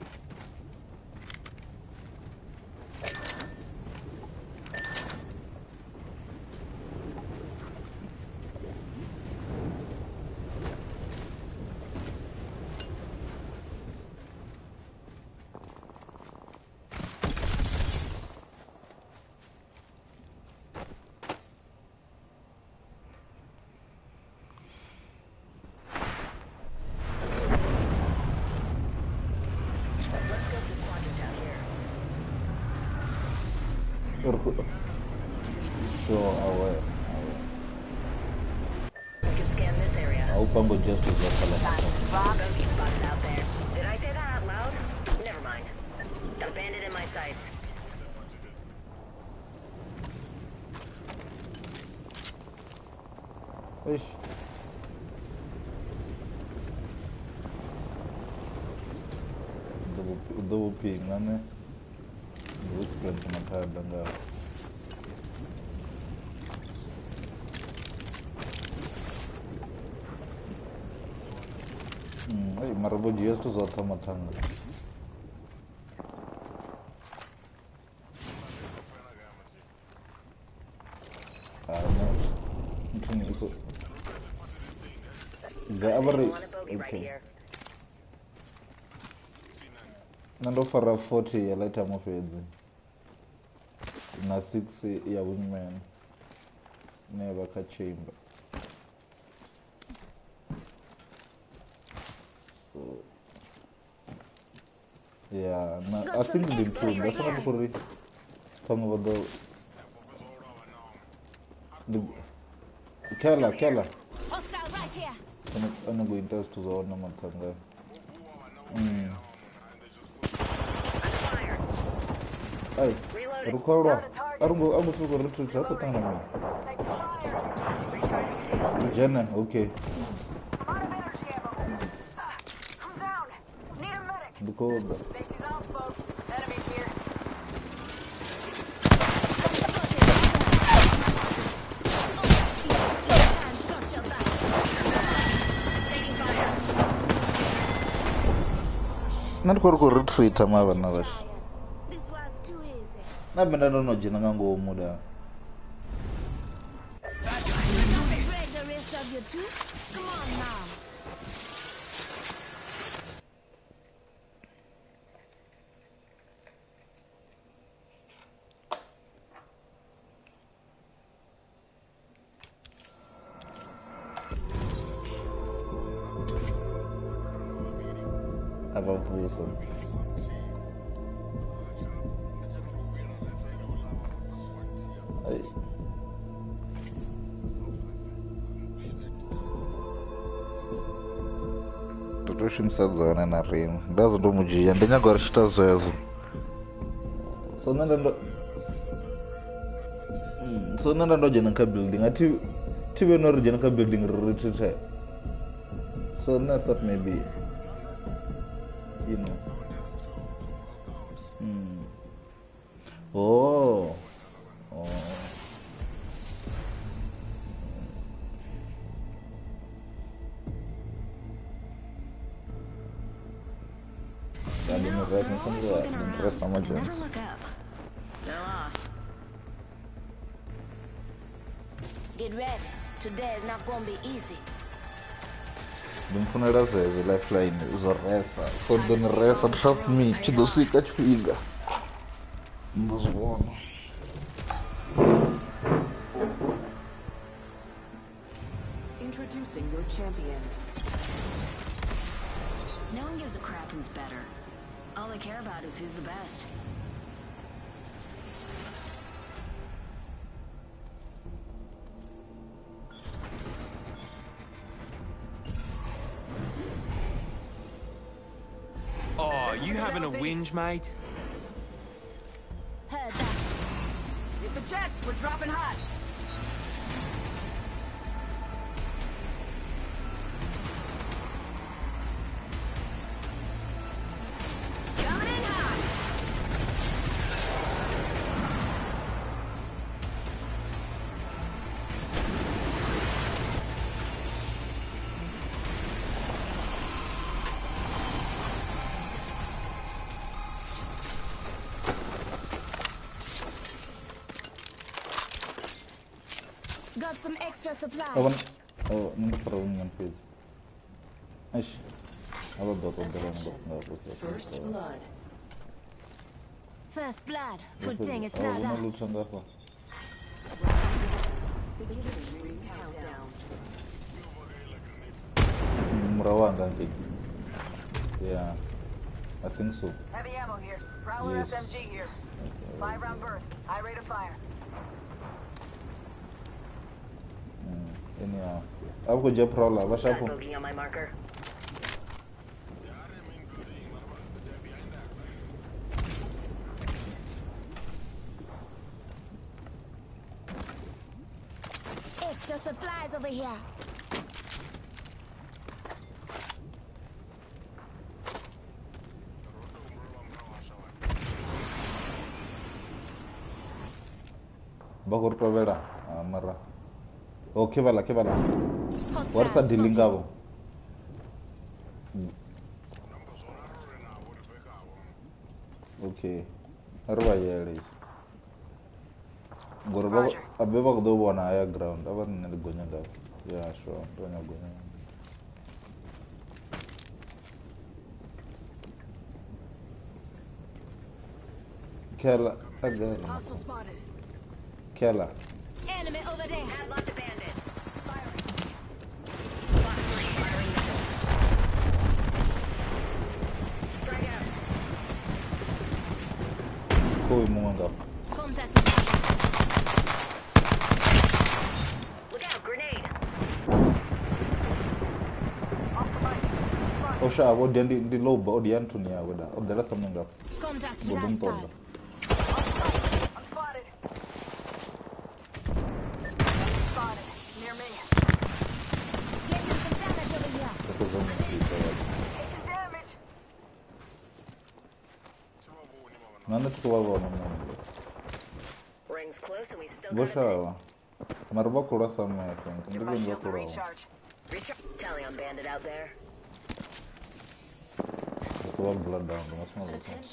Speaker 6: sure aware
Speaker 5: We can scan this area.
Speaker 6: aupango just to get
Speaker 5: Bogey spotted out there. Did I say that out loud? Never mind. Got a bandit in my sights.
Speaker 6: Ish. Double ping, né? Duas plantas na cara da gala. Ai, marabo dias tu zota matanga. Não. Não isso. Já abri.
Speaker 5: Want a bogey right
Speaker 6: Okay.
Speaker 5: here.
Speaker 6: Nando fara 40 ya light ammo fedzi. Na 6 ya wingman. Never ka chamber. So yeah, I think it's improved. That's not for talking about the Kela.
Speaker 3: Hostile right here.
Speaker 6: I'm going to test to the one matanga.
Speaker 5: Under fire.
Speaker 6: Hey,
Speaker 5: Reloading.
Speaker 6: Rukorwa. I'm going to go retreat. I'm going
Speaker 4: Taking fire.
Speaker 6: to Jenna, okay.
Speaker 4: I'm out of energy ammo. I'm down. Need a medic.
Speaker 6: Because
Speaker 4: Safety's out, folks. Enemy here.
Speaker 3: Got your back.
Speaker 5: Taking fire.
Speaker 6: not go retreat. I'm having another.
Speaker 3: This was too easy.
Speaker 6: I've been I don't know Jenna go muda.
Speaker 3: Break the rest of you too. Come on now.
Speaker 6: Have a person. Hey. Tutoshimsadzana na rimwe ndazindomujiya ndinyagora chitazo yazo so nenda ndojena ka building tive norijena ka building retreat so I thought maybe you know oh I didn't reckon something like that. Interest so much.
Speaker 3: Never look up. They're lost.
Speaker 8: Get ready. Today is not gonna be easy.
Speaker 6: Ndimfunela zeze lifeline zoresa so doniresa trust me chidosika chifika ndozvona
Speaker 9: Introducing your champion.
Speaker 3: No one gives a crap who's better. All they care about is who's the best.
Speaker 2: Oh, you having a whinge, mate?
Speaker 8: Hey,
Speaker 4: Get the jets. We're dropping hot. Coming in hot.
Speaker 8: Got some extra supplies.
Speaker 6: Oh, não para minha coisa. Mas, ela botou o drone
Speaker 8: First blood. First blood. Good thing it's not
Speaker 6: Uma
Speaker 8: us.
Speaker 6: luta andava. Murawan ganti. Yeah, I think so.
Speaker 4: Heavy ammo here. Prowler
Speaker 6: Yes.
Speaker 4: SMG here. 5-round burst. High rate of fire.
Speaker 6: Anyhow, aku je prola,
Speaker 5: Got
Speaker 6: basta
Speaker 5: a
Speaker 6: po.
Speaker 5: bogey on my marker.
Speaker 8: Extra supplies over here.
Speaker 6: Bagur provera, marra. Oh, que bala.
Speaker 8: Hostiles
Speaker 6: Warta
Speaker 8: spotted.
Speaker 6: dilingavo. Okay, arwa yeri. Gorba
Speaker 4: Roger.
Speaker 6: abeba ko do bona higher ground. Aban na gonya ga. Yeah, sure. Gonya gonya. Kela, aga.
Speaker 4: Hostile spotted.
Speaker 6: Kela.
Speaker 8: Enemy over there.
Speaker 5: Padlocked a bandit. Firing. Frag out.
Speaker 6: Ko mo nga.
Speaker 8: Contact.
Speaker 5: Look out, grenade.
Speaker 4: Oscar Mike. Spotted.
Speaker 6: O sha wo di loba o di Antonia wada. O dala samanga.
Speaker 8: Contact
Speaker 6: Bodum
Speaker 8: hostile.
Speaker 6: tola.
Speaker 4: I'm spotted. Spotted. Near me.
Speaker 8: Getting some damage over here.
Speaker 6: Ko zonya kita.
Speaker 4: Taking damage.
Speaker 6: Nanda tuwa wana mo.
Speaker 5: Rings close and we still got a minute.
Speaker 6: Bosha. Marba kura sama ya kan.
Speaker 4: Give my
Speaker 6: Ndivyo
Speaker 4: shield to
Speaker 6: kura.
Speaker 4: recharge.
Speaker 5: Talion bandit out there.
Speaker 6: Kuwa blood down. Mas mo.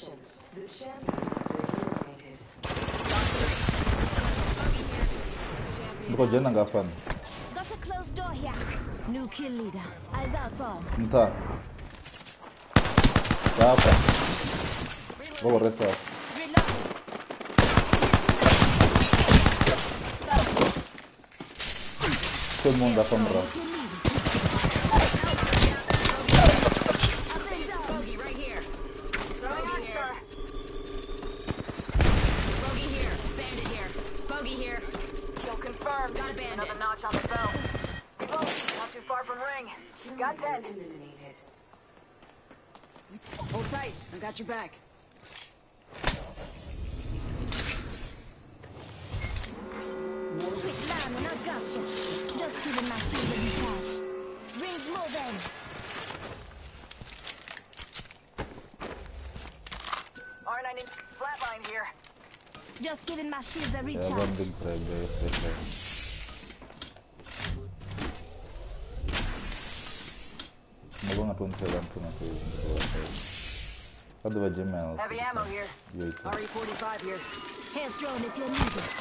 Speaker 6: Buko jana gafan.
Speaker 8: Got a closed door here. New kill leader. Eyes out for.
Speaker 6: Nta. Gafa. Buko resa.
Speaker 8: Reload.
Speaker 6: Todo mundo gafan bra.
Speaker 8: Kill leader.
Speaker 5: Bogey right here. Bogey here. Bogey here. Bandit here. Bogey here.
Speaker 4: Kill confirmed.
Speaker 5: Got a bandit.
Speaker 4: Another notch on the belt. We both not too far from ring. Got 10. Hold tight. I got your back.
Speaker 8: Quick line and I got you. Just giving my shield a recharge. Rings moving.
Speaker 4: R9 in flatline here.
Speaker 8: Just giving my shields a
Speaker 6: Ya
Speaker 8: recharge.
Speaker 6: ban big try guys. Nabo nga 27 tuna ko. Kadu ba Gmail?
Speaker 4: Heavy ammo here.
Speaker 6: Wait.
Speaker 4: RE-45 here.
Speaker 8: Health drone if you need it.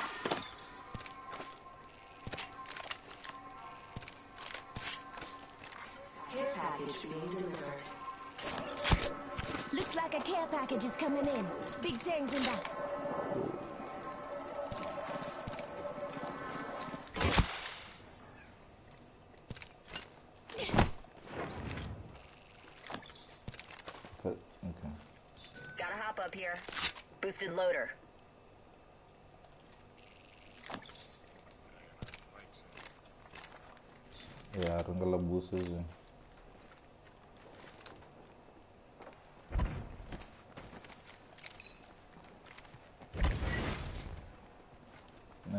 Speaker 9: Care package being delivered.
Speaker 8: Looks like a care package is coming in. Big things in that.
Speaker 6: Okay.
Speaker 5: Gotta hop up here. Boosted loader.
Speaker 6: Ya, rengala buses.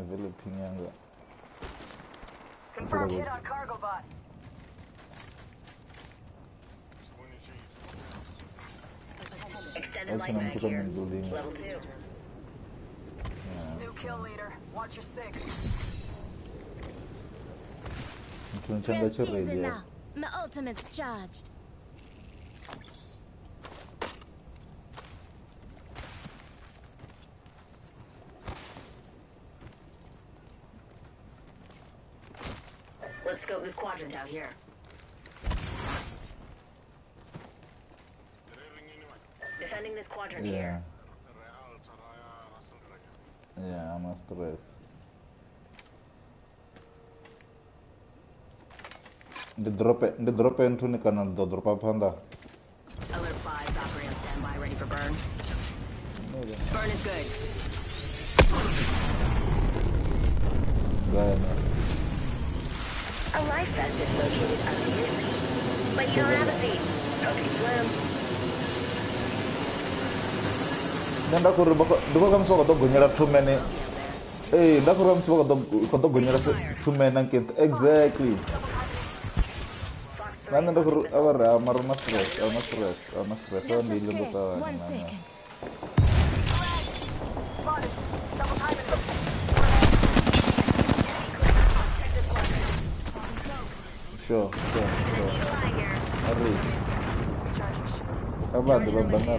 Speaker 6: vele ping yanga.
Speaker 4: Confirmed hit on cargo bot.
Speaker 5: Extended light mag here. Level 2.
Speaker 4: New kill leader. Watch your six.
Speaker 8: Press teaser now. My ultimate's charged.
Speaker 5: Let's scope this quadrant out here. Defending this quadrant here.
Speaker 6: Yeah, I'm a stress. The drop into the canal, the drop up under.
Speaker 5: Alert 5, Valkyrie on standby, ready for burn. Burn is good. A life vest is located under your seat. But you don't have a seat. Okay, swim.
Speaker 6: Dan dah kurang dua kamu suka dog gonyera too many. Dah kurang suka dog gonyera too many angkit. Exactly. Mana dah kurang awal amar mas stress. Oh ni lembu kawan. Sure. Hurry. Apa tu bangal?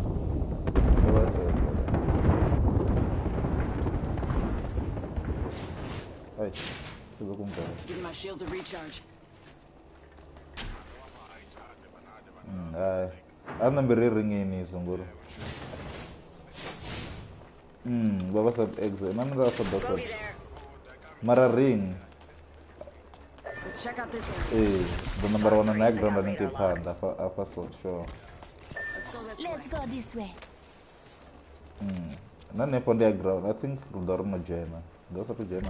Speaker 6: Hey, coba kumpul.
Speaker 5: Give my shields a recharge.
Speaker 6: Ana beri ring ini sungguh. Bawa sab exit. Mana rasa dokter? Mara ring.
Speaker 5: Let's check out this
Speaker 6: The number one naik ground dan keep hard. Apa so sure.
Speaker 8: Let's go this way.
Speaker 6: Nane pon dia ground. I think dorm na jena. Gak satu jena.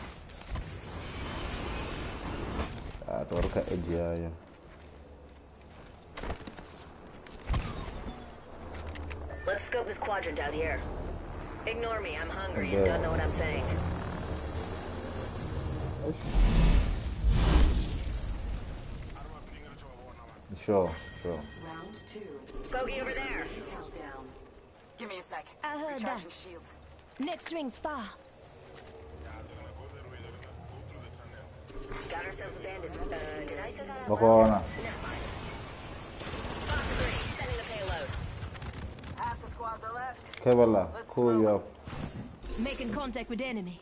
Speaker 6: Atau kayak aja ya.
Speaker 5: Let's scope this quadrant out here. Ignore me, I'm hungry and don't know what I'm saying.
Speaker 6: Sure.
Speaker 9: Round 2.
Speaker 5: Bogey over there.
Speaker 9: Countdown.
Speaker 4: Give me a sec.
Speaker 8: I heard that.
Speaker 4: Recharging shields.
Speaker 8: Next ring's far.
Speaker 5: Got ourselves a bandit. Did I say that?
Speaker 6: Makona.
Speaker 5: Fox 3, sending the payload.
Speaker 4: Half the squads are left.
Speaker 6: Kebala. Cool ya.
Speaker 8: Making contact with enemy.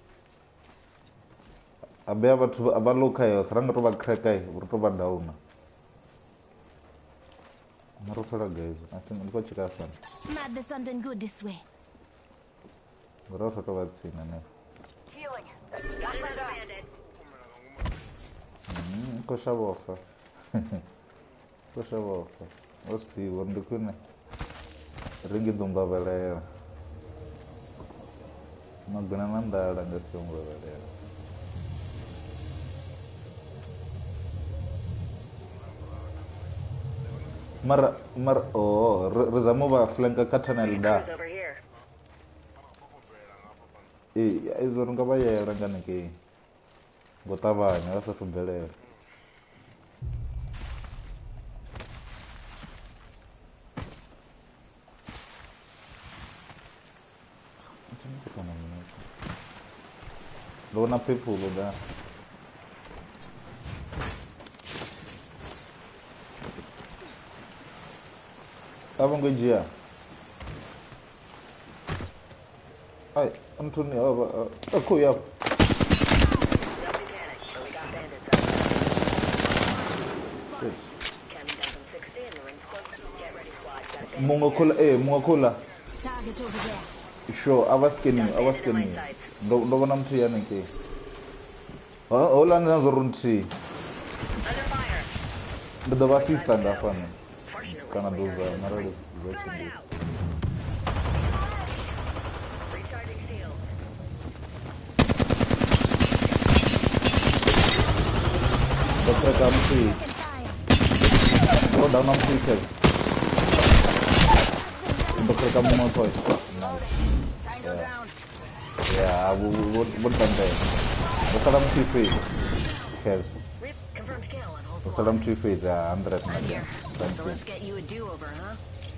Speaker 6: Abe abaluka yo. Serang roba krekai. Roba down. Marufara guys. I think we'll go check out one.
Speaker 8: Might be something good this way.
Speaker 6: Marufara what scene ane.
Speaker 4: Healing.
Speaker 5: Got another bandit.
Speaker 6: Kosha bofa. Osti wondukune. Ringi dumba bela. Magana nanda ada ngas dumba bela. Mar rezamu ba flanka katana lida.
Speaker 5: Over here.
Speaker 6: Izor ngaba ya rangane ke. Gotava nya sa tubele. Lona people da. Abang gejia. Ay, Anthony, aku ya. Mungokola.
Speaker 8: Target over there.
Speaker 6: Sure, awas kini. Do banam tu ya nanti. Ola na zorunti.
Speaker 5: Under fire.
Speaker 6: Beda basista apa nih? Karena doza, marah
Speaker 5: Thermite out. Recharging shield.
Speaker 6: Dokter kamu sih. Oh, down nam sih kan. Dokter kamu mau toy.
Speaker 4: Tango down.
Speaker 6: Yeah, what done there? Wasalam 3 feet. Yes.
Speaker 5: Confirmed kill on hold.
Speaker 6: Wasalam 3 feet, 100
Speaker 5: I'm here.
Speaker 6: Thank
Speaker 5: So
Speaker 6: you.
Speaker 5: let's get you a do-over, huh?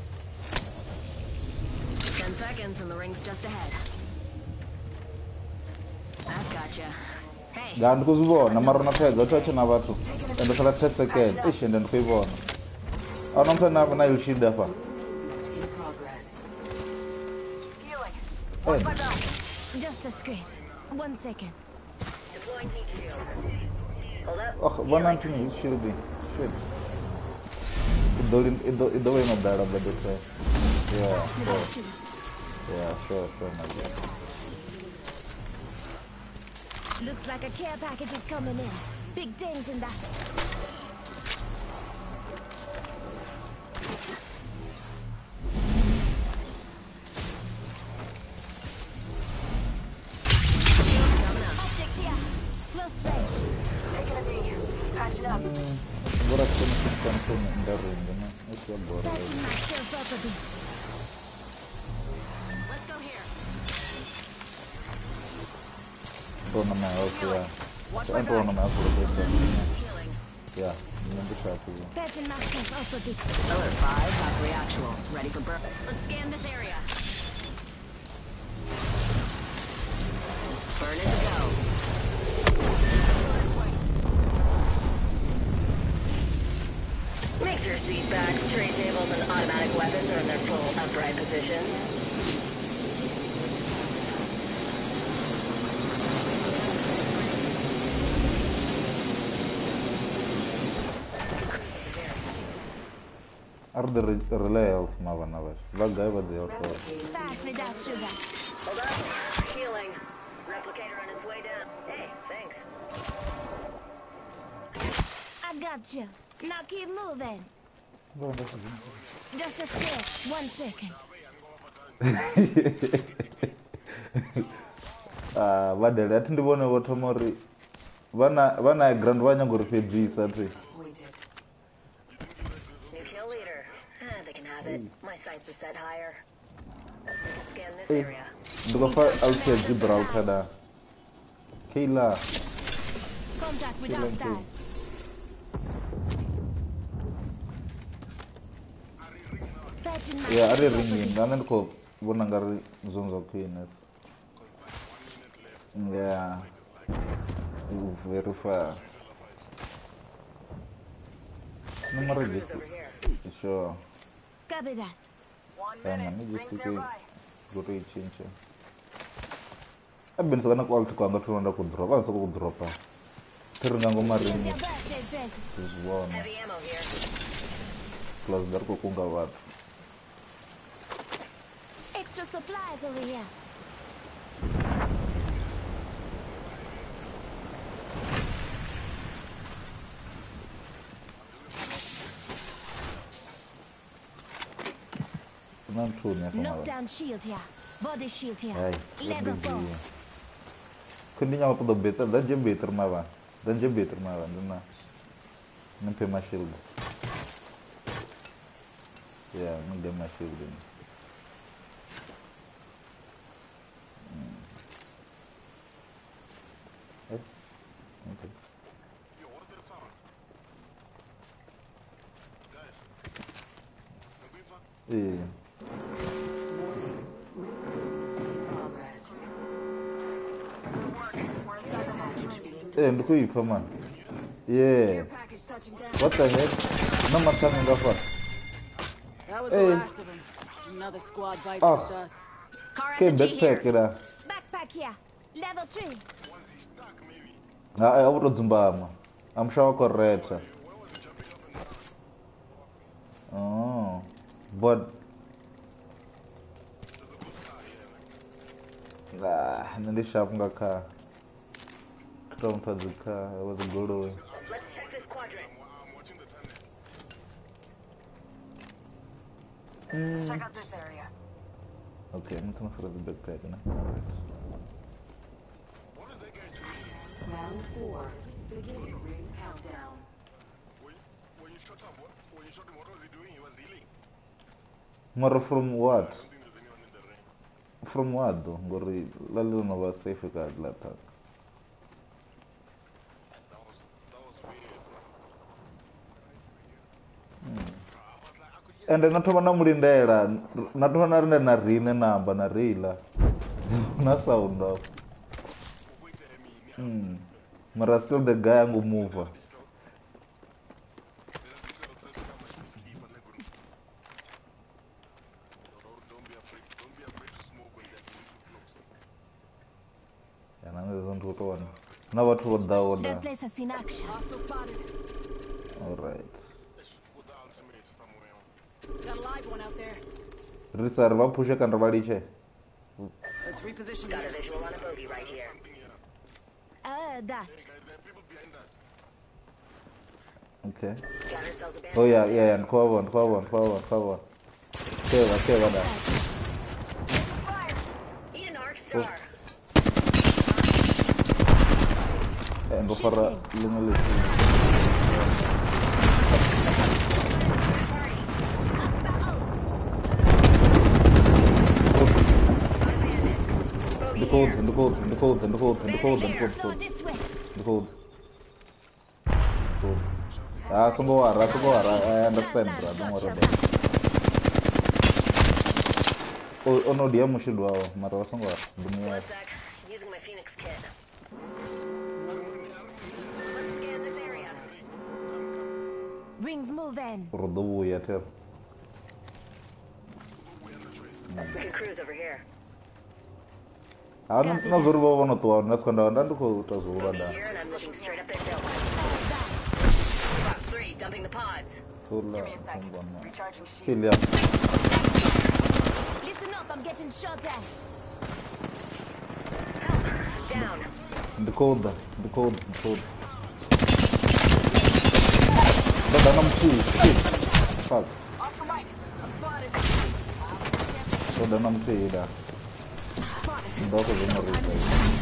Speaker 5: 10 seconds and the ring's just ahead. I've gotcha. Hey.
Speaker 6: Gandu kuzibona mara napheza uthathe nabathu. And sala 10 seconds. Ish and ndikuyibona. Awunomthana na yushinda fa.
Speaker 9: In progress.
Speaker 4: Healing.
Speaker 6: Hey.
Speaker 4: Watch my belt.
Speaker 8: Just a scrape. 1 second.
Speaker 5: Deploying heat shield. Hold up.
Speaker 6: Oh, one anthony shielding. Shit. It don't know that about this. Yeah, sure. Yeah, sure, my God.
Speaker 8: Looks like a care package is coming in. Big things in that. Optics here. Close range.
Speaker 4: Taking a knee. Patching up.
Speaker 6: What else can I control in the room? It's your body.
Speaker 8: Patching myself up a bit.
Speaker 5: Let's go here.
Speaker 6: Throw on my house, yeah.
Speaker 4: Watch
Speaker 6: So
Speaker 4: my
Speaker 6: I'm throwing on my house for a bit.
Speaker 5: Healing.
Speaker 6: Yeah, remember shot for you.
Speaker 8: Patching myself up a bit.
Speaker 5: Alert 5, Valkyrie actual. Ready for burn. Let's scan this area. Burn it to go. Make sure seat backs, tray tables, and automatic weapons are in their full upright positions.
Speaker 6: Are the relay of Navanavar? What guy was there for?
Speaker 8: Fast without sugar.
Speaker 5: Hold up. Healing. Replicator on its way down. Hey, thanks.
Speaker 8: I got you. Now keep moving. Just a scrape. 1 second.
Speaker 6: Vadele ati ndivone votomori vana grand vanyangoripedzisa ti
Speaker 9: Pointed.
Speaker 5: New kill leader. They can have it. My sights are set higher. Scan this
Speaker 6: Hey.
Speaker 5: area.
Speaker 6: ndikofa altia gibraltar da Kayla
Speaker 8: Contact with hostile. Patching myself
Speaker 6: yeah ari
Speaker 8: up a
Speaker 6: ringing
Speaker 8: bit.
Speaker 6: ngane ndiko vona ngari zonzo queen yeah very far number
Speaker 5: Cruise over here.
Speaker 6: sure
Speaker 8: Copy that.
Speaker 4: 1
Speaker 6: yeah
Speaker 4: minute.
Speaker 6: man just
Speaker 4: Rings
Speaker 6: to
Speaker 4: nearby.
Speaker 6: go to change abenza kwa alti kwanga tunaenda kudropa anza kudropa tiringa ngoma
Speaker 8: Here's
Speaker 6: ringi
Speaker 8: your birthday present.
Speaker 6: kuzibona
Speaker 5: Heavy ammo here.
Speaker 6: plus dari kukunga watu
Speaker 8: Extra supplies over here.
Speaker 6: nantunya kama
Speaker 8: Knockdown shield here. Body shield here.
Speaker 6: ai
Speaker 8: Level 4.
Speaker 6: kundi nyawa tudo better dan je better mawa dana nempe ma shield ya ngi ma shield okay eh
Speaker 9: Progress.
Speaker 4: Good work. We're inside the next ring.
Speaker 6: ndikuipha man yeah
Speaker 4: Package touching down.
Speaker 6: what the heck no man coming over
Speaker 4: That was
Speaker 6: Hey.
Speaker 4: the last of them. Another squad bites
Speaker 6: Oh.
Speaker 4: the dust.
Speaker 5: Car
Speaker 6: okay
Speaker 5: SMG here.
Speaker 6: backpack ira
Speaker 8: Backpack here. Level 3.
Speaker 6: I would Zimbabwe. I'm sure correct. Oh, but nili sharp car. Don't touch the car. It was a good way.
Speaker 5: Let's check this quadrant.
Speaker 4: Let's check out this area.
Speaker 6: Okay, I'm gonna throw the backpack.
Speaker 9: Round 4. Beginning ring countdown.
Speaker 2: When you shot him, what was he doing? He was healing.
Speaker 6: More from what?
Speaker 2: I don't think there's anyone in the ring.
Speaker 6: from what though? Ngori lalilo no va safe ka lata. And nathoma na mulindela nathoma na rinde na rine namba na reila na sound off. Mara still the guy angu move. Now what would that order?
Speaker 8: That place has seen action.
Speaker 5: Hostile spotted.
Speaker 6: Alright.
Speaker 5: Got a live one out there.
Speaker 6: Reserva pusha kanravadiche.
Speaker 5: Let's reposition. Got a visual on a bogey right here.
Speaker 8: That.
Speaker 6: Okay.
Speaker 5: Got ourselves a band.
Speaker 6: Oh yeah, and cover. Keva da.
Speaker 5: Fire! Eat an arc star.
Speaker 6: And go for a little. In the cold. Ah, Sungguara, I understand, bro. Don't worry about it. Oh no, dia mesti dua, marah Sungguara. Dunia.
Speaker 5: One sec. Using my Phoenix kit. Let's scan this area.
Speaker 8: Rings moving.
Speaker 6: Rodobu ya ter.
Speaker 5: We can cruise over here.
Speaker 6: Ah, no verbo vano tua, nas quando andando com o tazo
Speaker 5: Bogey
Speaker 6: da.
Speaker 5: here, and I'm looking straight up their tailpipe. Fox 3, dumping the pods.
Speaker 6: Tulla.
Speaker 4: Recharging shield.
Speaker 6: Kill ya.
Speaker 8: Listen up, I'm getting shot at.
Speaker 5: Down.
Speaker 6: The cold. But I'm shit. Fuck.
Speaker 4: Oscar Mike, I'm spotted.
Speaker 6: So then I'm saying that. Dog is in the replay.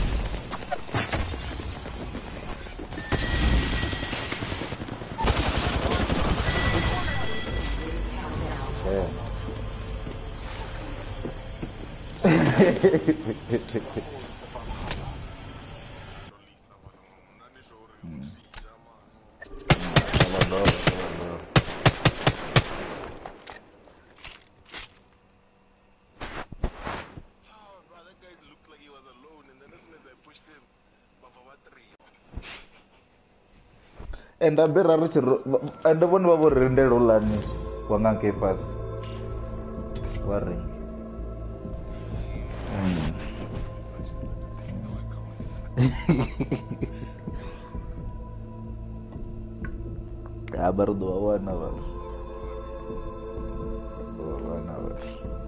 Speaker 6: And I better reach and the one we were rendered Olani Wangan Kepas. Worry. Baru 1 hour.